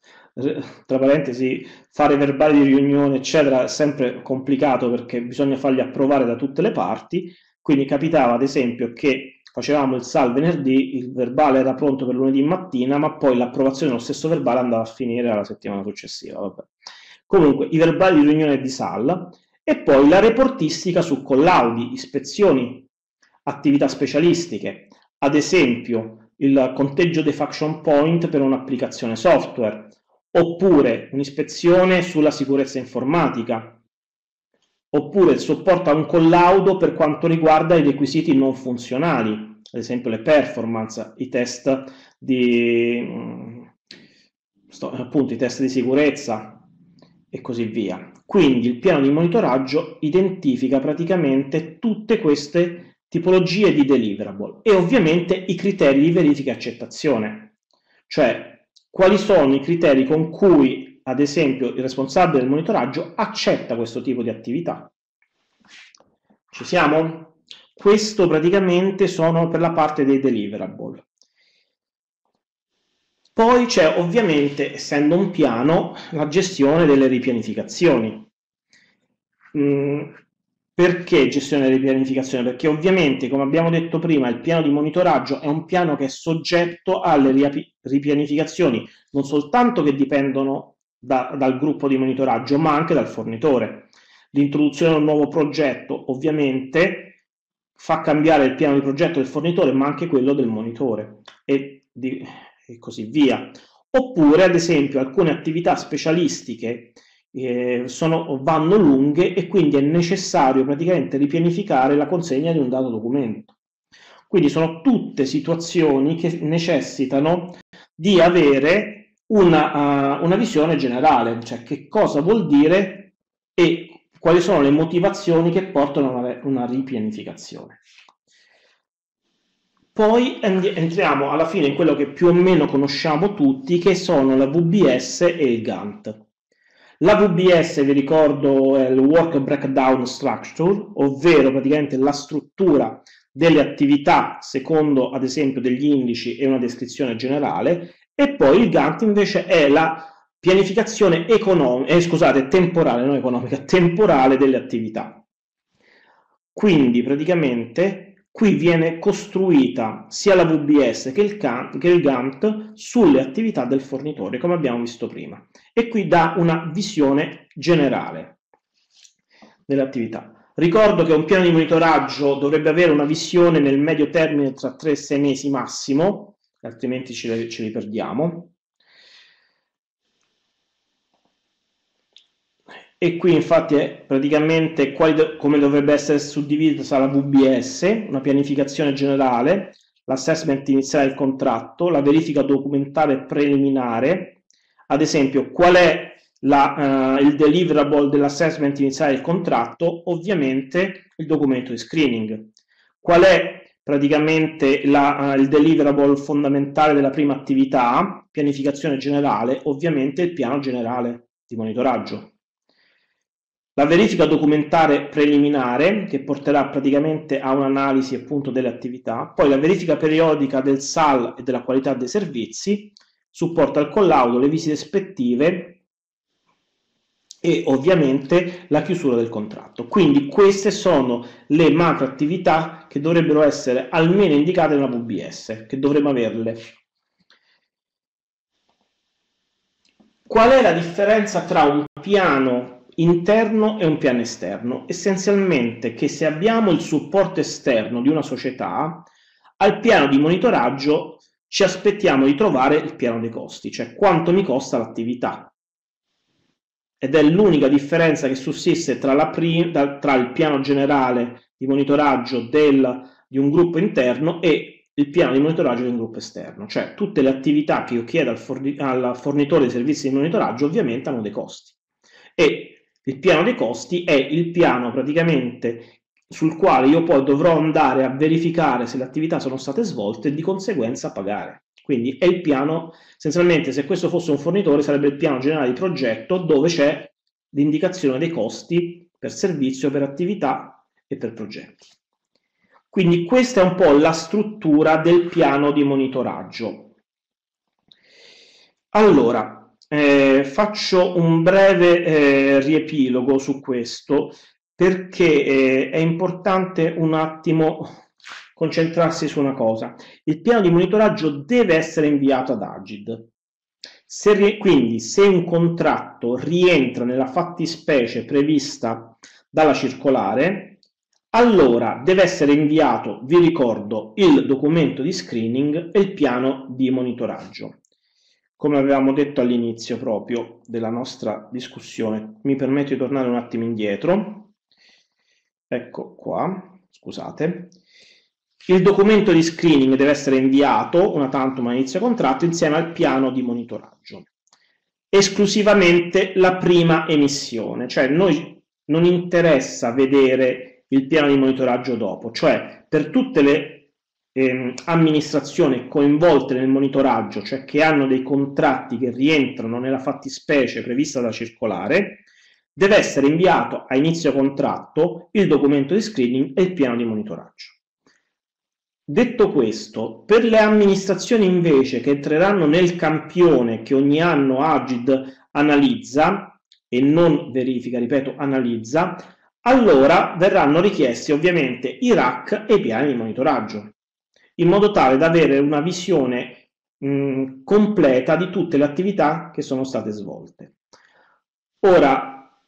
tra parentesi, fare verbali di riunione eccetera è sempre complicato perché bisogna farli approvare da tutte le parti, quindi capitava ad esempio che facevamo il SAL venerdì, il verbale era pronto per lunedì mattina, ma poi l'approvazione dello stesso verbale andava a finire la settimana successiva. Vabbè. Comunque, i verbali di riunione di SAL e poi la reportistica su collaudi, ispezioni, attività specialistiche, ad esempio il conteggio dei function point per un'applicazione software, oppure un'ispezione sulla sicurezza informatica, oppure il supporto a un collaudo per quanto riguarda i requisiti non funzionali, ad esempio le performance, i test appunto, i test di sicurezza e così via. Quindi il piano di monitoraggio identifica praticamente tutte queste tipologie di deliverable e ovviamente i criteri di verifica e accettazione, cioè quali sono i criteri con cui ad esempio il responsabile del monitoraggio accetta questo tipo di attività. Ci siamo? Questo praticamente sono per la parte dei deliverable. Poi c'è ovviamente, essendo un piano, la gestione delle ripianificazioni. Perché gestione delle ripianificazioni? Perché ovviamente, come abbiamo detto prima, il piano di monitoraggio è un piano che è soggetto alle ripianificazioni, non soltanto che dipendono dal gruppo di monitoraggio, ma anche dal fornitore. L'introduzione di un nuovo progetto ovviamente fa cambiare il piano di progetto del fornitore, ma anche quello del monitore e così via. Oppure, ad esempio, alcune attività specialistiche vanno lunghe e quindi è necessario praticamente ripianificare la consegna di un dato documento. Quindi sono tutte situazioni che necessitano di avere una visione generale, cioè che cosa vuol dire e quali sono le motivazioni che portano a una ripianificazione. Poi entriamo alla fine in quello che più o meno conosciamo tutti, che sono la VBS e il Gantt. La VBS, vi ricordo, è il Work Breakdown Structure, ovvero praticamente la struttura delle attività secondo, ad esempio, degli indici e una descrizione generale, e poi il Gantt invece è la pianificazione temporale, non economica, temporale delle attività. Quindi praticamente qui viene costruita sia la VBS che il Gantt sulle attività del fornitore, come abbiamo visto prima, e qui dà una visione generale delle attività. Ricordo che un piano di monitoraggio dovrebbe avere una visione nel medio termine tra 3 e 6 mesi massimo, altrimenti ce li perdiamo. E qui infatti è praticamente come dovrebbe essere suddivisa la VBS, una pianificazione generale, l'assessment iniziale del contratto, la verifica documentale preliminare, ad esempio qual è il deliverable dell'assessment iniziale del contratto, ovviamente il documento di screening. Qual è praticamente il deliverable fondamentale della prima attività, pianificazione generale, ovviamente il piano generale di monitoraggio. La verifica documentare preliminare, che porterà praticamente a un'analisi appunto delle attività, poi la verifica periodica del SAL e della qualità dei servizi, supporto al collaudo, le visite ispettive e ovviamente la chiusura del contratto. Quindi queste sono le macro attività che dovrebbero essere almeno indicate nella VBS, che dovremmo averle. Qual è la differenza tra un piano interno e un piano esterno? Essenzialmente che se abbiamo il supporto esterno di una società, al piano di monitoraggio ci aspettiamo di trovare il piano dei costi, cioè quanto mi costa l'attività. Ed è l'unica differenza che sussiste tra il piano generale di monitoraggio di un gruppo interno e il piano di monitoraggio di un gruppo esterno. Cioè tutte le attività che io chiedo al fornitore di servizi di monitoraggio ovviamente hanno dei costi. E il piano dei costi è il piano praticamente sul quale io poi dovrò andare a verificare se le attività sono state svolte e di conseguenza pagare. Quindi è il piano, essenzialmente se questo fosse un fornitore sarebbe il piano generale di progetto dove c'è l'indicazione dei costi per servizio, per attività e per progetti. Quindi questa è un po' la struttura del piano di monitoraggio. Allora, faccio un breve riepilogo su questo perché è importante un attimo concentrarsi su una cosa. Il piano di monitoraggio deve essere inviato ad Agid. Quindi se un contratto rientra nella fattispecie prevista dalla circolare, allora deve essere inviato, vi ricordo, il documento di screening e il piano di monitoraggio. Come avevamo detto all'inizio proprio della nostra discussione, mi permetto di tornare un attimo indietro. Ecco qua, scusate. Il documento di screening deve essere inviato una tantum a inizio contratto insieme al piano di monitoraggio. Esclusivamente la prima emissione, cioè noi non interessa vedere il piano di monitoraggio dopo, cioè per tutte le amministrazioni coinvolte nel monitoraggio, cioè che hanno dei contratti che rientrano nella fattispecie prevista da circolare, deve essere inviato a inizio contratto il documento di screening e il piano di monitoraggio. Detto questo, per le amministrazioni invece che entreranno nel campione che ogni anno Agid analizza e non verifica, ripeto, analizza, allora verranno richiesti ovviamente i RAC e i piani di monitoraggio, in modo tale da avere una visione completa di tutte le attività che sono state svolte. Ora,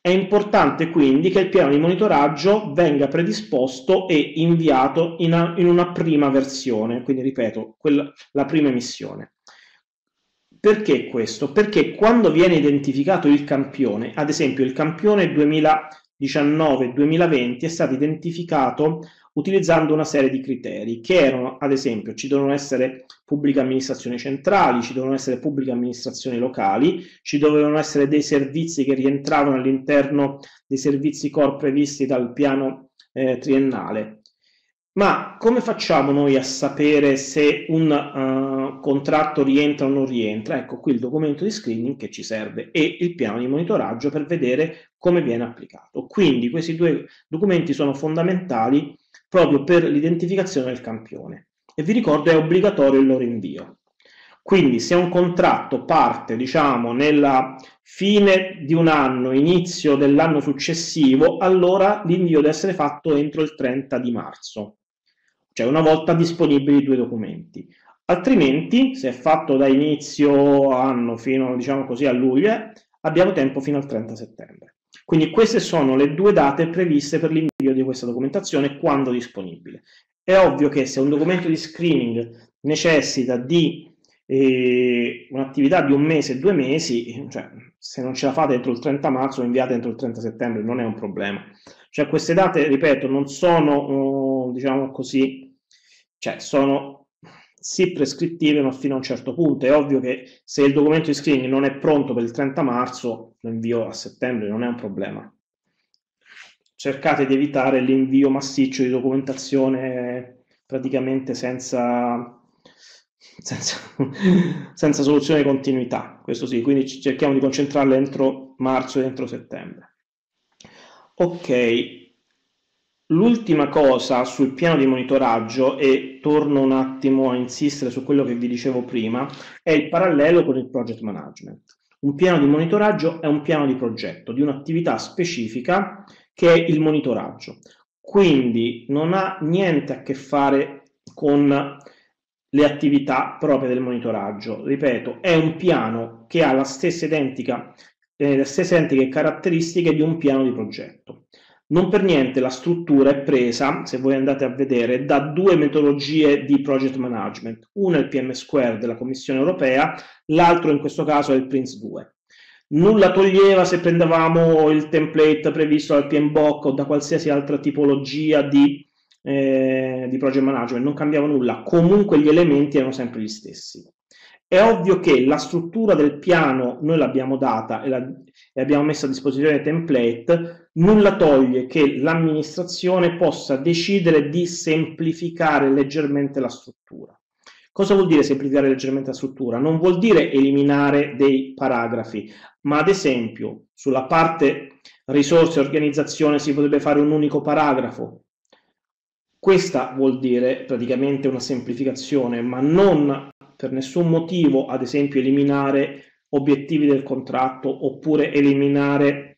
È importante quindi che il piano di monitoraggio venga predisposto e inviato in una prima versione, quindi ripeto, la prima emissione. Perché questo? Perché quando viene identificato il campione, ad esempio il campione 2019-2020 è stato identificato utilizzando una serie di criteri che erano, ad esempio, ci devono essere pubbliche amministrazioni centrali, ci devono essere pubbliche amministrazioni locali, ci dovevano essere dei servizi che rientravano all'interno dei servizi core previsti dal piano triennale. Ma come facciamo noi a sapere se un contratto rientra o non rientra? Ecco qui il documento di screening che ci serve e il piano di monitoraggio per vedere come viene applicato. Quindi questi due documenti sono fondamentali proprio per l'identificazione del campione. E vi ricordo è obbligatorio il loro invio. Quindi se un contratto parte, diciamo, nella fine di un anno, inizio dell'anno successivo, allora l'invio deve essere fatto entro il 30 di marzo, cioè una volta disponibili i due documenti. Altrimenti, se è fatto da inizio anno fino, diciamo così, a luglio, abbiamo tempo fino al 30 settembre. Quindi queste sono le due date previste per l'invio di questa documentazione quando disponibile. È ovvio che se un documento di screening necessita di un'attività di un mese, 2 mesi, cioè se non ce la fate entro il 30 marzo, inviate entro il 30 settembre, non è un problema. Cioè queste date, ripeto, non sono, diciamo così, cioè sono sì prescrittive, ma fino a un certo punto. È ovvio che se il documento di screening non è pronto per il 30 marzo, lo invio a settembre, non è un problema. Cercate di evitare l'invio massiccio di documentazione praticamente senza soluzione di continuità, questo sì, quindi cerchiamo di concentrarle entro marzo e entro settembre. Ok, l'ultima cosa sul piano di monitoraggio, e torno un attimo a insistere su quello che vi dicevo prima, è il parallelo con il project management. Un piano di monitoraggio è un piano di progetto, di un'attività specifica che è il monitoraggio. Quindi non ha niente a che fare con le attività proprie del monitoraggio. Ripeto, è un piano che ha le stesse identiche caratteristiche di un piano di progetto. Non per niente la struttura è presa, se voi andate a vedere, da due metodologie di project management. Una è il PM Square della Commissione Europea, l'altro in questo caso è il PRINCE2. Nulla toglieva se prendevamo il template previsto dal PMBOK o da qualsiasi altra tipologia di project management, non cambiava nulla, comunque gli elementi erano sempre gli stessi. È ovvio che la struttura del piano noi l'abbiamo data e abbiamo messo a disposizione il template, nulla toglie che l'amministrazione possa decidere di semplificare leggermente la struttura. Cosa vuol dire semplificare leggermente la struttura? Non vuol dire eliminare dei paragrafi, ma ad esempio sulla parte risorse e organizzazione si potrebbe fare un unico paragrafo. Questa vuol dire praticamente una semplificazione, ma non per nessun motivo, ad esempio, eliminare obiettivi del contratto oppure eliminare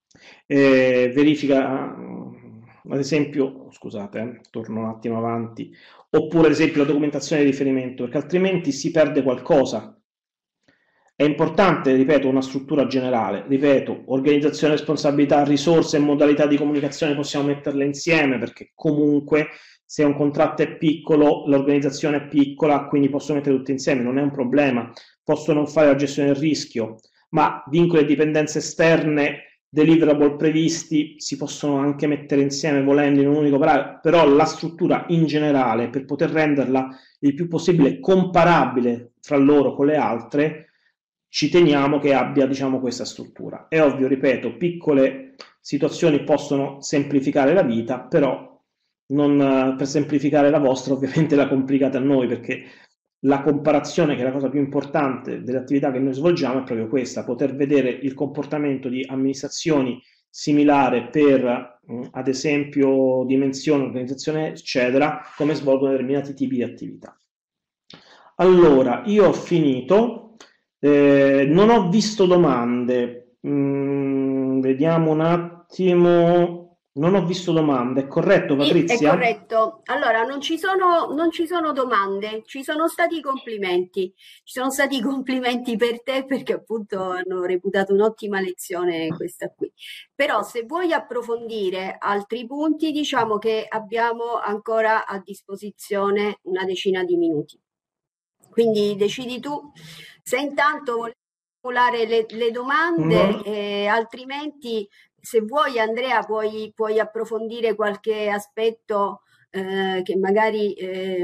verifica, ad esempio, scusate, torno un attimo avanti, oppure ad esempio la documentazione di riferimento, perché altrimenti si perde qualcosa. È importante, ripeto, una struttura generale, ripeto, organizzazione, responsabilità, risorse e modalità di comunicazione possiamo metterle insieme perché comunque se un contratto è piccolo, l'organizzazione è piccola, quindi posso mettere tutte insieme, non è un problema, posso non fare la gestione del rischio, ma vincoli e dipendenze esterne, deliverable previsti, si possono anche mettere insieme volendo in un unico paragrafo, però la struttura in generale, per poter renderla il più possibile comparabile fra loro con le altre, ci teniamo che abbia, diciamo, questa struttura. È ovvio, ripeto, piccole situazioni possono semplificare la vita, però non per semplificare la vostra ovviamente la complicate a noi, perché la comparazione, che è la cosa più importante delle attività che noi svolgiamo, è proprio questa, poter vedere il comportamento di amministrazioni similari per, ad esempio, dimensione, organizzazione, eccetera, come svolgono determinati tipi di attività. Allora, io ho finito. Non ho visto domande, vediamo un attimo. Non ho visto domande, è corretto Sì, è Patrizia? corretto. Allora, non ci sono domande, ci sono stati complimenti. Ci sono stati complimenti per te perché appunto hanno reputato un'ottima lezione questa qui. Però se vuoi approfondire altri punti, diciamo che abbiamo ancora a disposizione una decina di minuti. Quindi decidi tu se intanto vuoi formulare le domande, altrimenti se vuoi Andrea puoi approfondire qualche aspetto che magari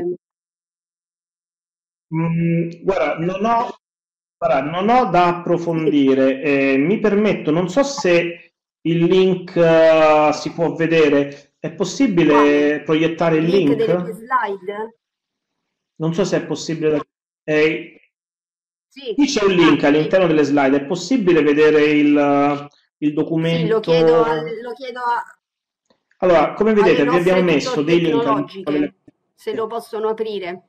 Guarda, non ho da approfondire. Mi permetto, non so se il link si può vedere. È quale? possibile proiettare Il il link delle tue link? slide? Non so se è possibile. Eh, Sì. Qui c'è un link Ah, sì. all'interno delle slide. È possibile vedere il Sì, documento? lo chiedo Allora, come alle vedete, vi abbiamo nostre messo tutor dei link all'interno delle... tecnologiche se lo possono aprire.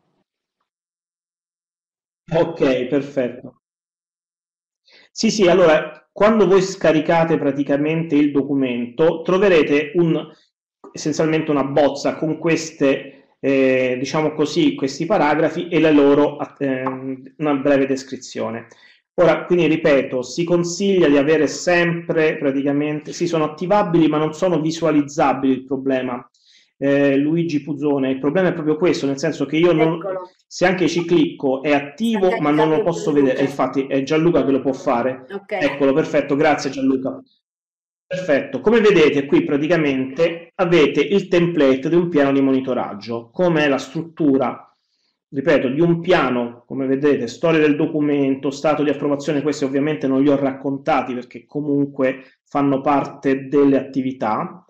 Ok, perfetto. Sì, sì, allora, quando voi scaricate praticamente il documento, troverete essenzialmente una bozza con queste, diciamo così, questi paragrafi e la loro, una breve descrizione. Ora, quindi ripeto, si consiglia di avere sempre praticamente, sì, sono attivabili ma non sono visualizzabili il problema. Luigi Puzzone, il problema è proprio questo, nel senso che io non, Eccolo, se anche ci clicco è sta attivo ma non lo caricando posso pure vedere, e Luca. infatti è Gianluca che lo può fare. Ok. Eccolo, perfetto, grazie Gianluca. Perfetto, come vedete qui praticamente avete il template di un piano di monitoraggio, come è la struttura, ripeto, di un piano, come vedete, storia del documento, stato di approvazione, questi ovviamente non li ho raccontati perché comunque fanno parte delle attività.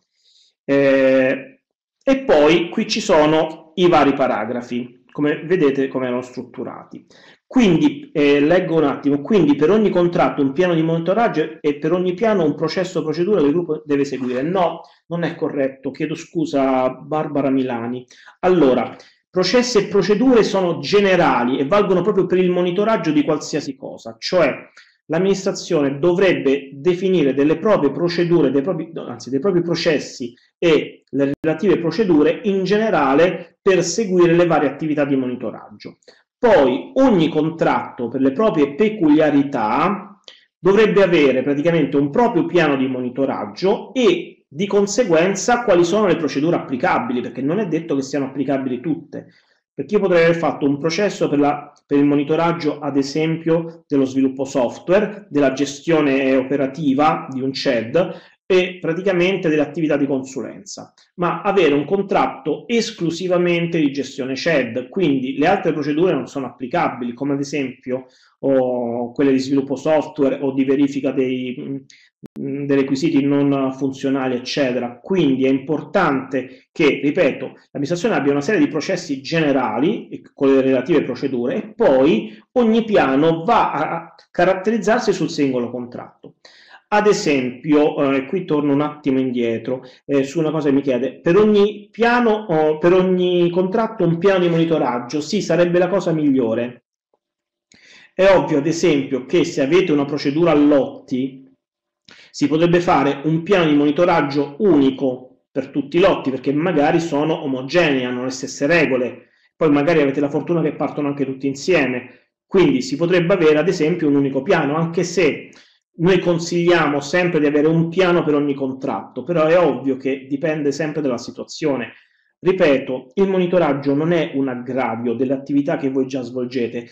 E poi qui ci sono i vari paragrafi, come vedete come erano strutturati. Quindi, leggo un attimo, quindi per ogni contratto un piano di monitoraggio e per ogni piano un processo o procedura che il gruppo deve seguire. No, non è corretto, chiedo scusa Barbara Milani. Allora, processi e procedure sono generali e valgono proprio per il monitoraggio di qualsiasi cosa, cioè l'amministrazione dovrebbe definire delle proprie procedure, anzi dei propri processi e le relative procedure in generale per seguire le varie attività di monitoraggio. Poi ogni contratto per le proprie peculiarità dovrebbe avere praticamente un proprio piano di monitoraggio e di conseguenza quali sono le procedure applicabili, perché non è detto che siano applicabili tutte. Perché io potrei aver fatto un processo per il monitoraggio, ad esempio, dello sviluppo software, della gestione operativa di un CED e praticamente delle attività di consulenza, ma avere un contratto esclusivamente di gestione CED, quindi le altre procedure non sono applicabili, come ad esempio quelle di sviluppo software o di verifica dei requisiti non funzionali, eccetera. Quindi è importante che, ripeto, l'amministrazione abbia una serie di processi generali con le relative procedure e poi ogni piano va a caratterizzarsi sul singolo contratto. Ad esempio, qui torno un attimo indietro su una cosa che mi chiede, per ogni piano, per ogni contratto un piano di monitoraggio, sì, sarebbe la cosa migliore. È ovvio, ad esempio, che se avete una procedura a lotti, si potrebbe fare un piano di monitoraggio unico per tutti i lotti, perché magari sono omogenei, hanno le stesse regole, poi magari avete la fortuna che partono anche tutti insieme, quindi si potrebbe avere ad esempio un unico piano, anche se noi consigliamo sempre di avere un piano per ogni contratto, però è ovvio che dipende sempre dalla situazione. Ripeto, il monitoraggio non è un aggravio delle attività che voi già svolgete,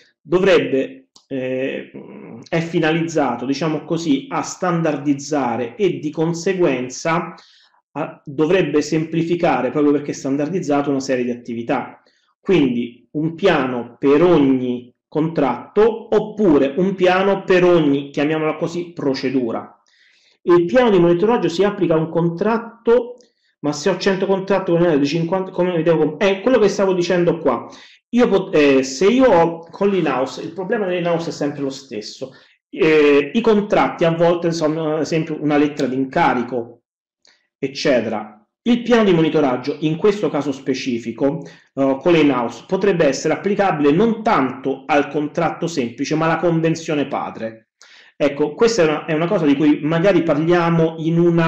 è finalizzato, diciamo così, a standardizzare e di conseguenza dovrebbe semplificare, proprio perché è standardizzato, una serie di attività. Quindi un piano per ogni contratto oppure un piano per ogni, chiamiamola così, procedura. Il piano di monitoraggio si applica a un contratto, ma se ho 100 contratti con di 50, come vedevo, è quello che stavo dicendo qua. Se io ho con l'in-house, il problema dell'in-house è sempre lo stesso. I contratti a volte sono, ad esempio, una lettera di incarico, eccetera. Il piano di monitoraggio, in questo caso specifico, con l'in-house, potrebbe essere applicabile non tanto al contratto semplice, ma alla convenzione padre. Ecco, questa è una cosa di cui magari parliamo in una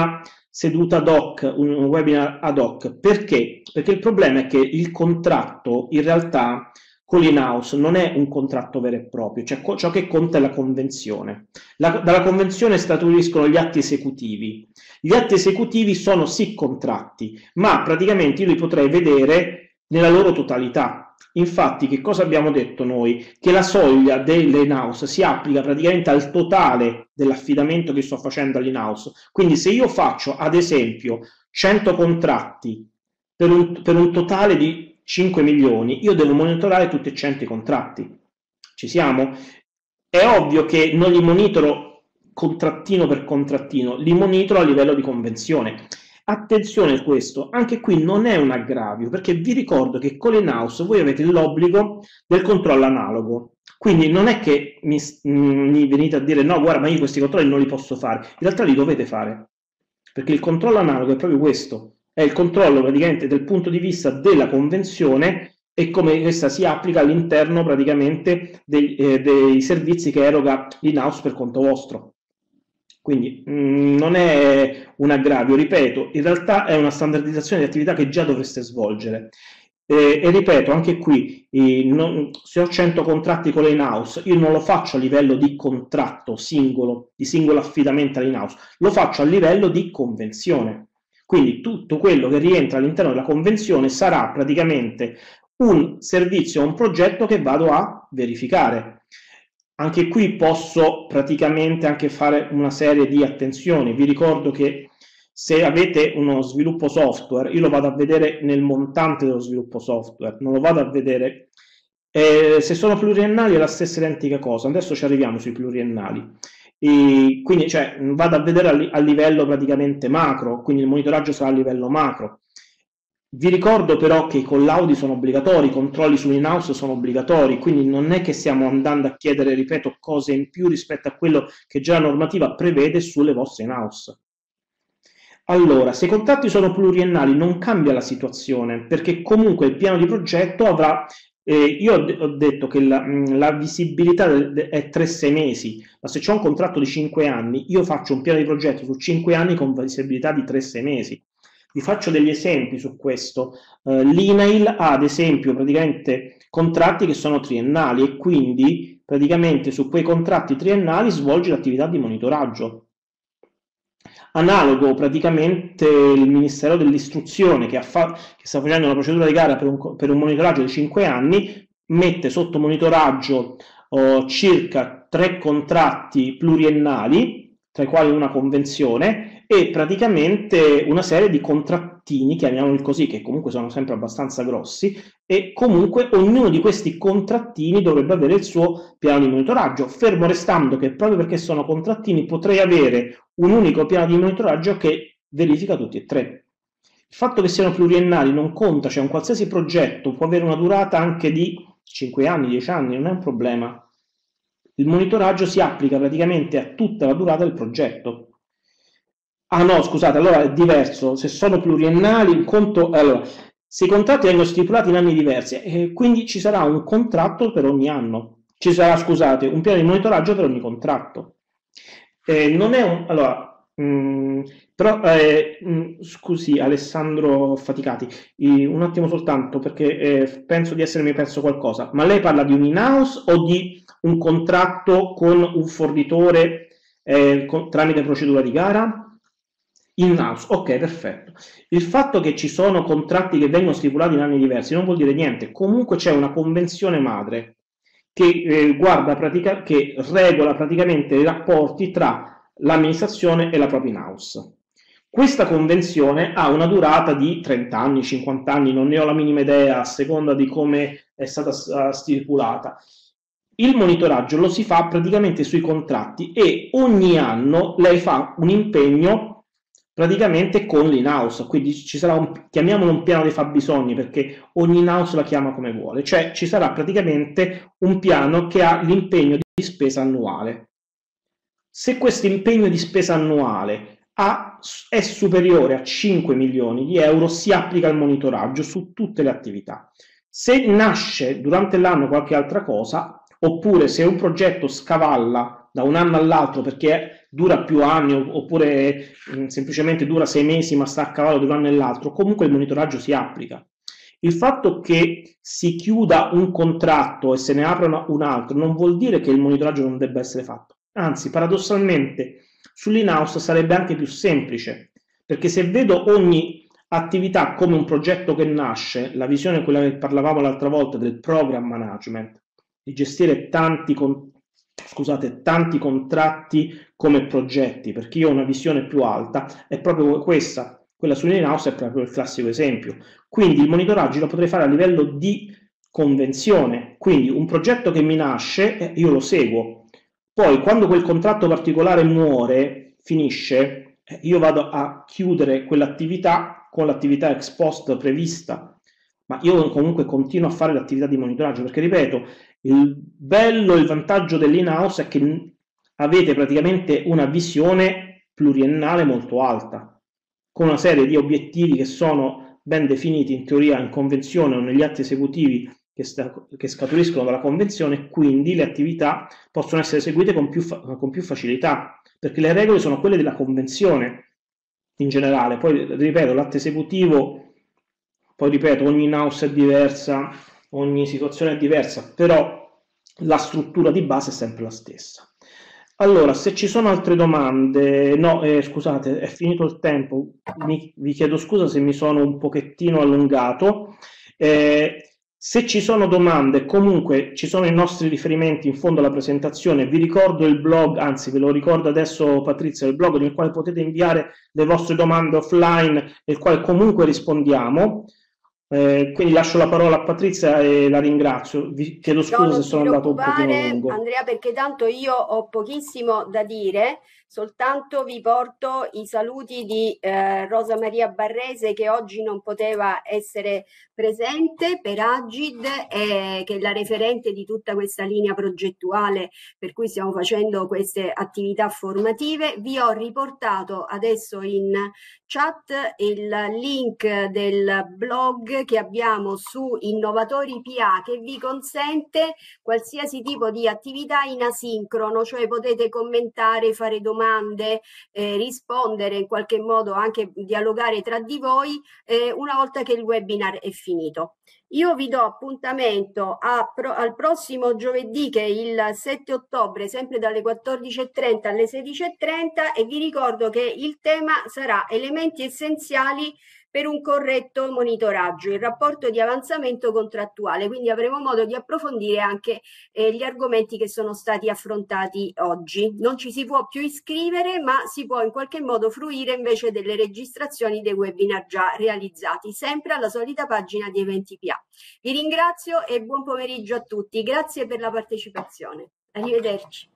seduta ad hoc, un webinar ad hoc. Perché? Perché il problema è che il contratto in realtà con l'in-house non è un contratto vero e proprio, cioè ciò che conta è la convenzione. Dalla convenzione scaturiscono gli atti esecutivi. Gli atti esecutivi sono sì contratti, ma praticamente io li potrei vedere nella loro totalità. Infatti, che cosa abbiamo detto noi? Che la soglia dell'in-house si applica praticamente al totale dell'affidamento che sto facendo all'in-house. Quindi se io faccio, ad esempio, 100 contratti per un totale di 5 milioni, io devo monitorare tutti e 100 i contratti. Ci siamo? È ovvio che non li monitoro contrattino per contrattino, li monitoro a livello di convenzione. Attenzione a questo, anche qui non è un aggravio, perché vi ricordo che con l'in-house voi avete l'obbligo del controllo analogo. Quindi non è che mi venite a dire no, guarda, ma io questi controlli non li posso fare. In realtà li dovete fare, perché il controllo analogo è proprio questo. È il controllo praticamente dal punto di vista della convenzione e come questa si applica all'interno praticamente dei servizi che eroga l'in-house per conto vostro. Quindi non è un aggravio, ripeto, in realtà è una standardizzazione di attività che già dovreste svolgere. E ripeto, anche qui, se ho 100 contratti con l'in-house, io non lo faccio a livello di contratto singolo, di singolo affidamento all'in-house, lo faccio a livello di convenzione. Quindi tutto quello che rientra all'interno della convenzione sarà praticamente un servizio o un progetto che vado a verificare. Anche qui posso praticamente anche fare una serie di attenzioni. Vi ricordo che se avete uno sviluppo software, io lo vado a vedere nel montante dello sviluppo software, non lo vado a vedere. Se sono pluriennali è la stessa identica cosa, adesso ci arriviamo sui pluriennali. E quindi cioè, vado a vedere a livello praticamente macro, quindi il monitoraggio sarà a livello macro. Vi ricordo però che i collaudi sono obbligatori, i controlli sull'in-house sono obbligatori, quindi non è che stiamo andando a chiedere, ripeto, cose in più rispetto a quello che già la normativa prevede sulle vostre in-house. Allora, se i contratti sono pluriennali non cambia la situazione, perché comunque il piano di progetto avrà... io ho detto che la visibilità è 3-6 mesi, ma se c'è un contratto di 5 anni, io faccio un piano di progetto su 5 anni con visibilità di 3-6 mesi. Vi faccio degli esempi su questo. L'INAIL ha ad esempio praticamente contratti che sono triennali e quindi praticamente su quei contratti triennali svolge l'attività di monitoraggio. Analogo praticamente il Ministero dell'Istruzione che sta facendo una procedura di gara per un monitoraggio di 5 anni, mette sotto monitoraggio circa 3 contratti pluriennali, tra i quali una convenzione, e praticamente una serie di contrattini, chiamiamoli così, che comunque sono sempre abbastanza grossi, e comunque ognuno di questi contrattini dovrebbe avere il suo piano di monitoraggio, fermo restando che proprio perché sono contrattini potrei avere un unico piano di monitoraggio che verifica tutti e 3. Il fatto che siano pluriennali non conta, cioè un qualsiasi progetto può avere una durata anche di 5 anni, 10 anni, non è un problema. Il monitoraggio si applica praticamente a tutta la durata del progetto. Ah no, scusate, allora è diverso, se sono pluriennali, un conto... Allora, se i contratti vengono stipulati in anni diversi, quindi ci sarà un contratto per ogni anno, ci sarà, scusate, un piano di monitoraggio per ogni contratto. Non è un... Allora, però, scusi Alessandro Faticati, un attimo soltanto perché penso di essermi perso qualcosa, ma lei parla di un in-house o di un contratto con un fornitore tramite procedura di gara? In-house, ok, perfetto. Il fatto che ci sono contratti che vengono stipulati in anni diversi non vuol dire niente, comunque c'è una convenzione madre che che regola praticamente i rapporti tra l'amministrazione e la propria in-house. Questa convenzione ha una durata di 30 anni, 50 anni, non ne ho la minima idea a seconda di come è stata stipulata. Il monitoraggio lo si fa praticamente sui contratti e ogni anno lei fa un impegno praticamente con l'in-house, quindi ci sarà chiamiamolo un piano dei fabbisogni perché ogni in-house la chiama come vuole, cioè ci sarà praticamente un piano che ha l'impegno di spesa annuale. Se questo impegno di spesa annuale è superiore a 5 milioni di euro, si applica il monitoraggio su tutte le attività. Se nasce durante l'anno qualche altra cosa, oppure se un progetto scavalla da un anno all'altro perché dura più anni oppure semplicemente dura 6 mesi ma sta a cavallo di un anno e l'altro, comunque il monitoraggio si applica. Il fatto che si chiuda un contratto e se ne apra un altro non vuol dire che il monitoraggio non debba essere fatto, anzi paradossalmente sull'in-house sarebbe anche più semplice, perché se vedo ogni attività come un progetto che nasce, la visione è quella che parlavamo l'altra volta del program management, di gestire tanti contratti come progetti, perché io ho una visione più alta, è proprio questa. Quella sull'in-house è proprio il classico esempio. Quindi il monitoraggio lo potrei fare a livello di convenzione, quindi un progetto che mi nasce, io lo seguo. Poi quando quel contratto particolare muore, finisce, io vado a chiudere quell'attività con l'attività ex post prevista, ma io comunque continuo a fare l'attività di monitoraggio, perché ripeto, il bello, il vantaggio dell'in-house è che avete praticamente una visione pluriennale molto alta, con una serie di obiettivi che sono ben definiti in teoria in convenzione o negli atti esecutivi che scaturiscono dalla convenzione, e quindi le attività possono essere eseguite con più facilità, perché le regole sono quelle della convenzione in generale. Poi ripeto, l'atto esecutivo, poi ripeto, ogni in-house è diversa, ogni situazione è diversa, però la struttura di base è sempre la stessa. Allora, se ci sono altre domande, no, scusate, è finito il tempo, vi chiedo scusa se mi sono un pochettino allungato. Se ci sono domande, comunque ci sono i nostri riferimenti in fondo alla presentazione, vi ricordo il blog, anzi ve lo ricordo adesso Patrizia, il blog nel quale potete inviare le vostre domande offline, nel quale comunque rispondiamo. Quindi lascio la parola a Patrizia e la ringrazio. Vi chiedo scusa se sono andato un pochino lungo. Andrea, perché tanto io ho pochissimo da dire, soltanto vi porto i saluti di Rosa Maria Barrese, che oggi non poteva essere presente, per Agid, che è la referente di tutta questa linea progettuale per cui stiamo facendo queste attività formative. Vi ho riportato adesso in chat il link del blog che abbiamo su Innovatori PA, che vi consente qualsiasi tipo di attività in asincrono, cioè potete commentare, fare domande, rispondere in qualche modo, anche dialogare tra di voi una volta che il webinar è finito. Io vi do appuntamento al prossimo giovedì, che è il 7 ottobre, sempre dalle 14:30 alle 16:30, e vi ricordo che il tema sarà elementi essenziali per un corretto monitoraggio, il rapporto di avanzamento contrattuale, quindi avremo modo di approfondire anche gli argomenti che sono stati affrontati oggi. Non ci si può più iscrivere, ma si può in qualche modo fruire invece delle registrazioni dei webinar già realizzati, sempre alla solita pagina di Eventi PA. Vi ringrazio e buon pomeriggio a tutti. Grazie per la partecipazione. Arrivederci.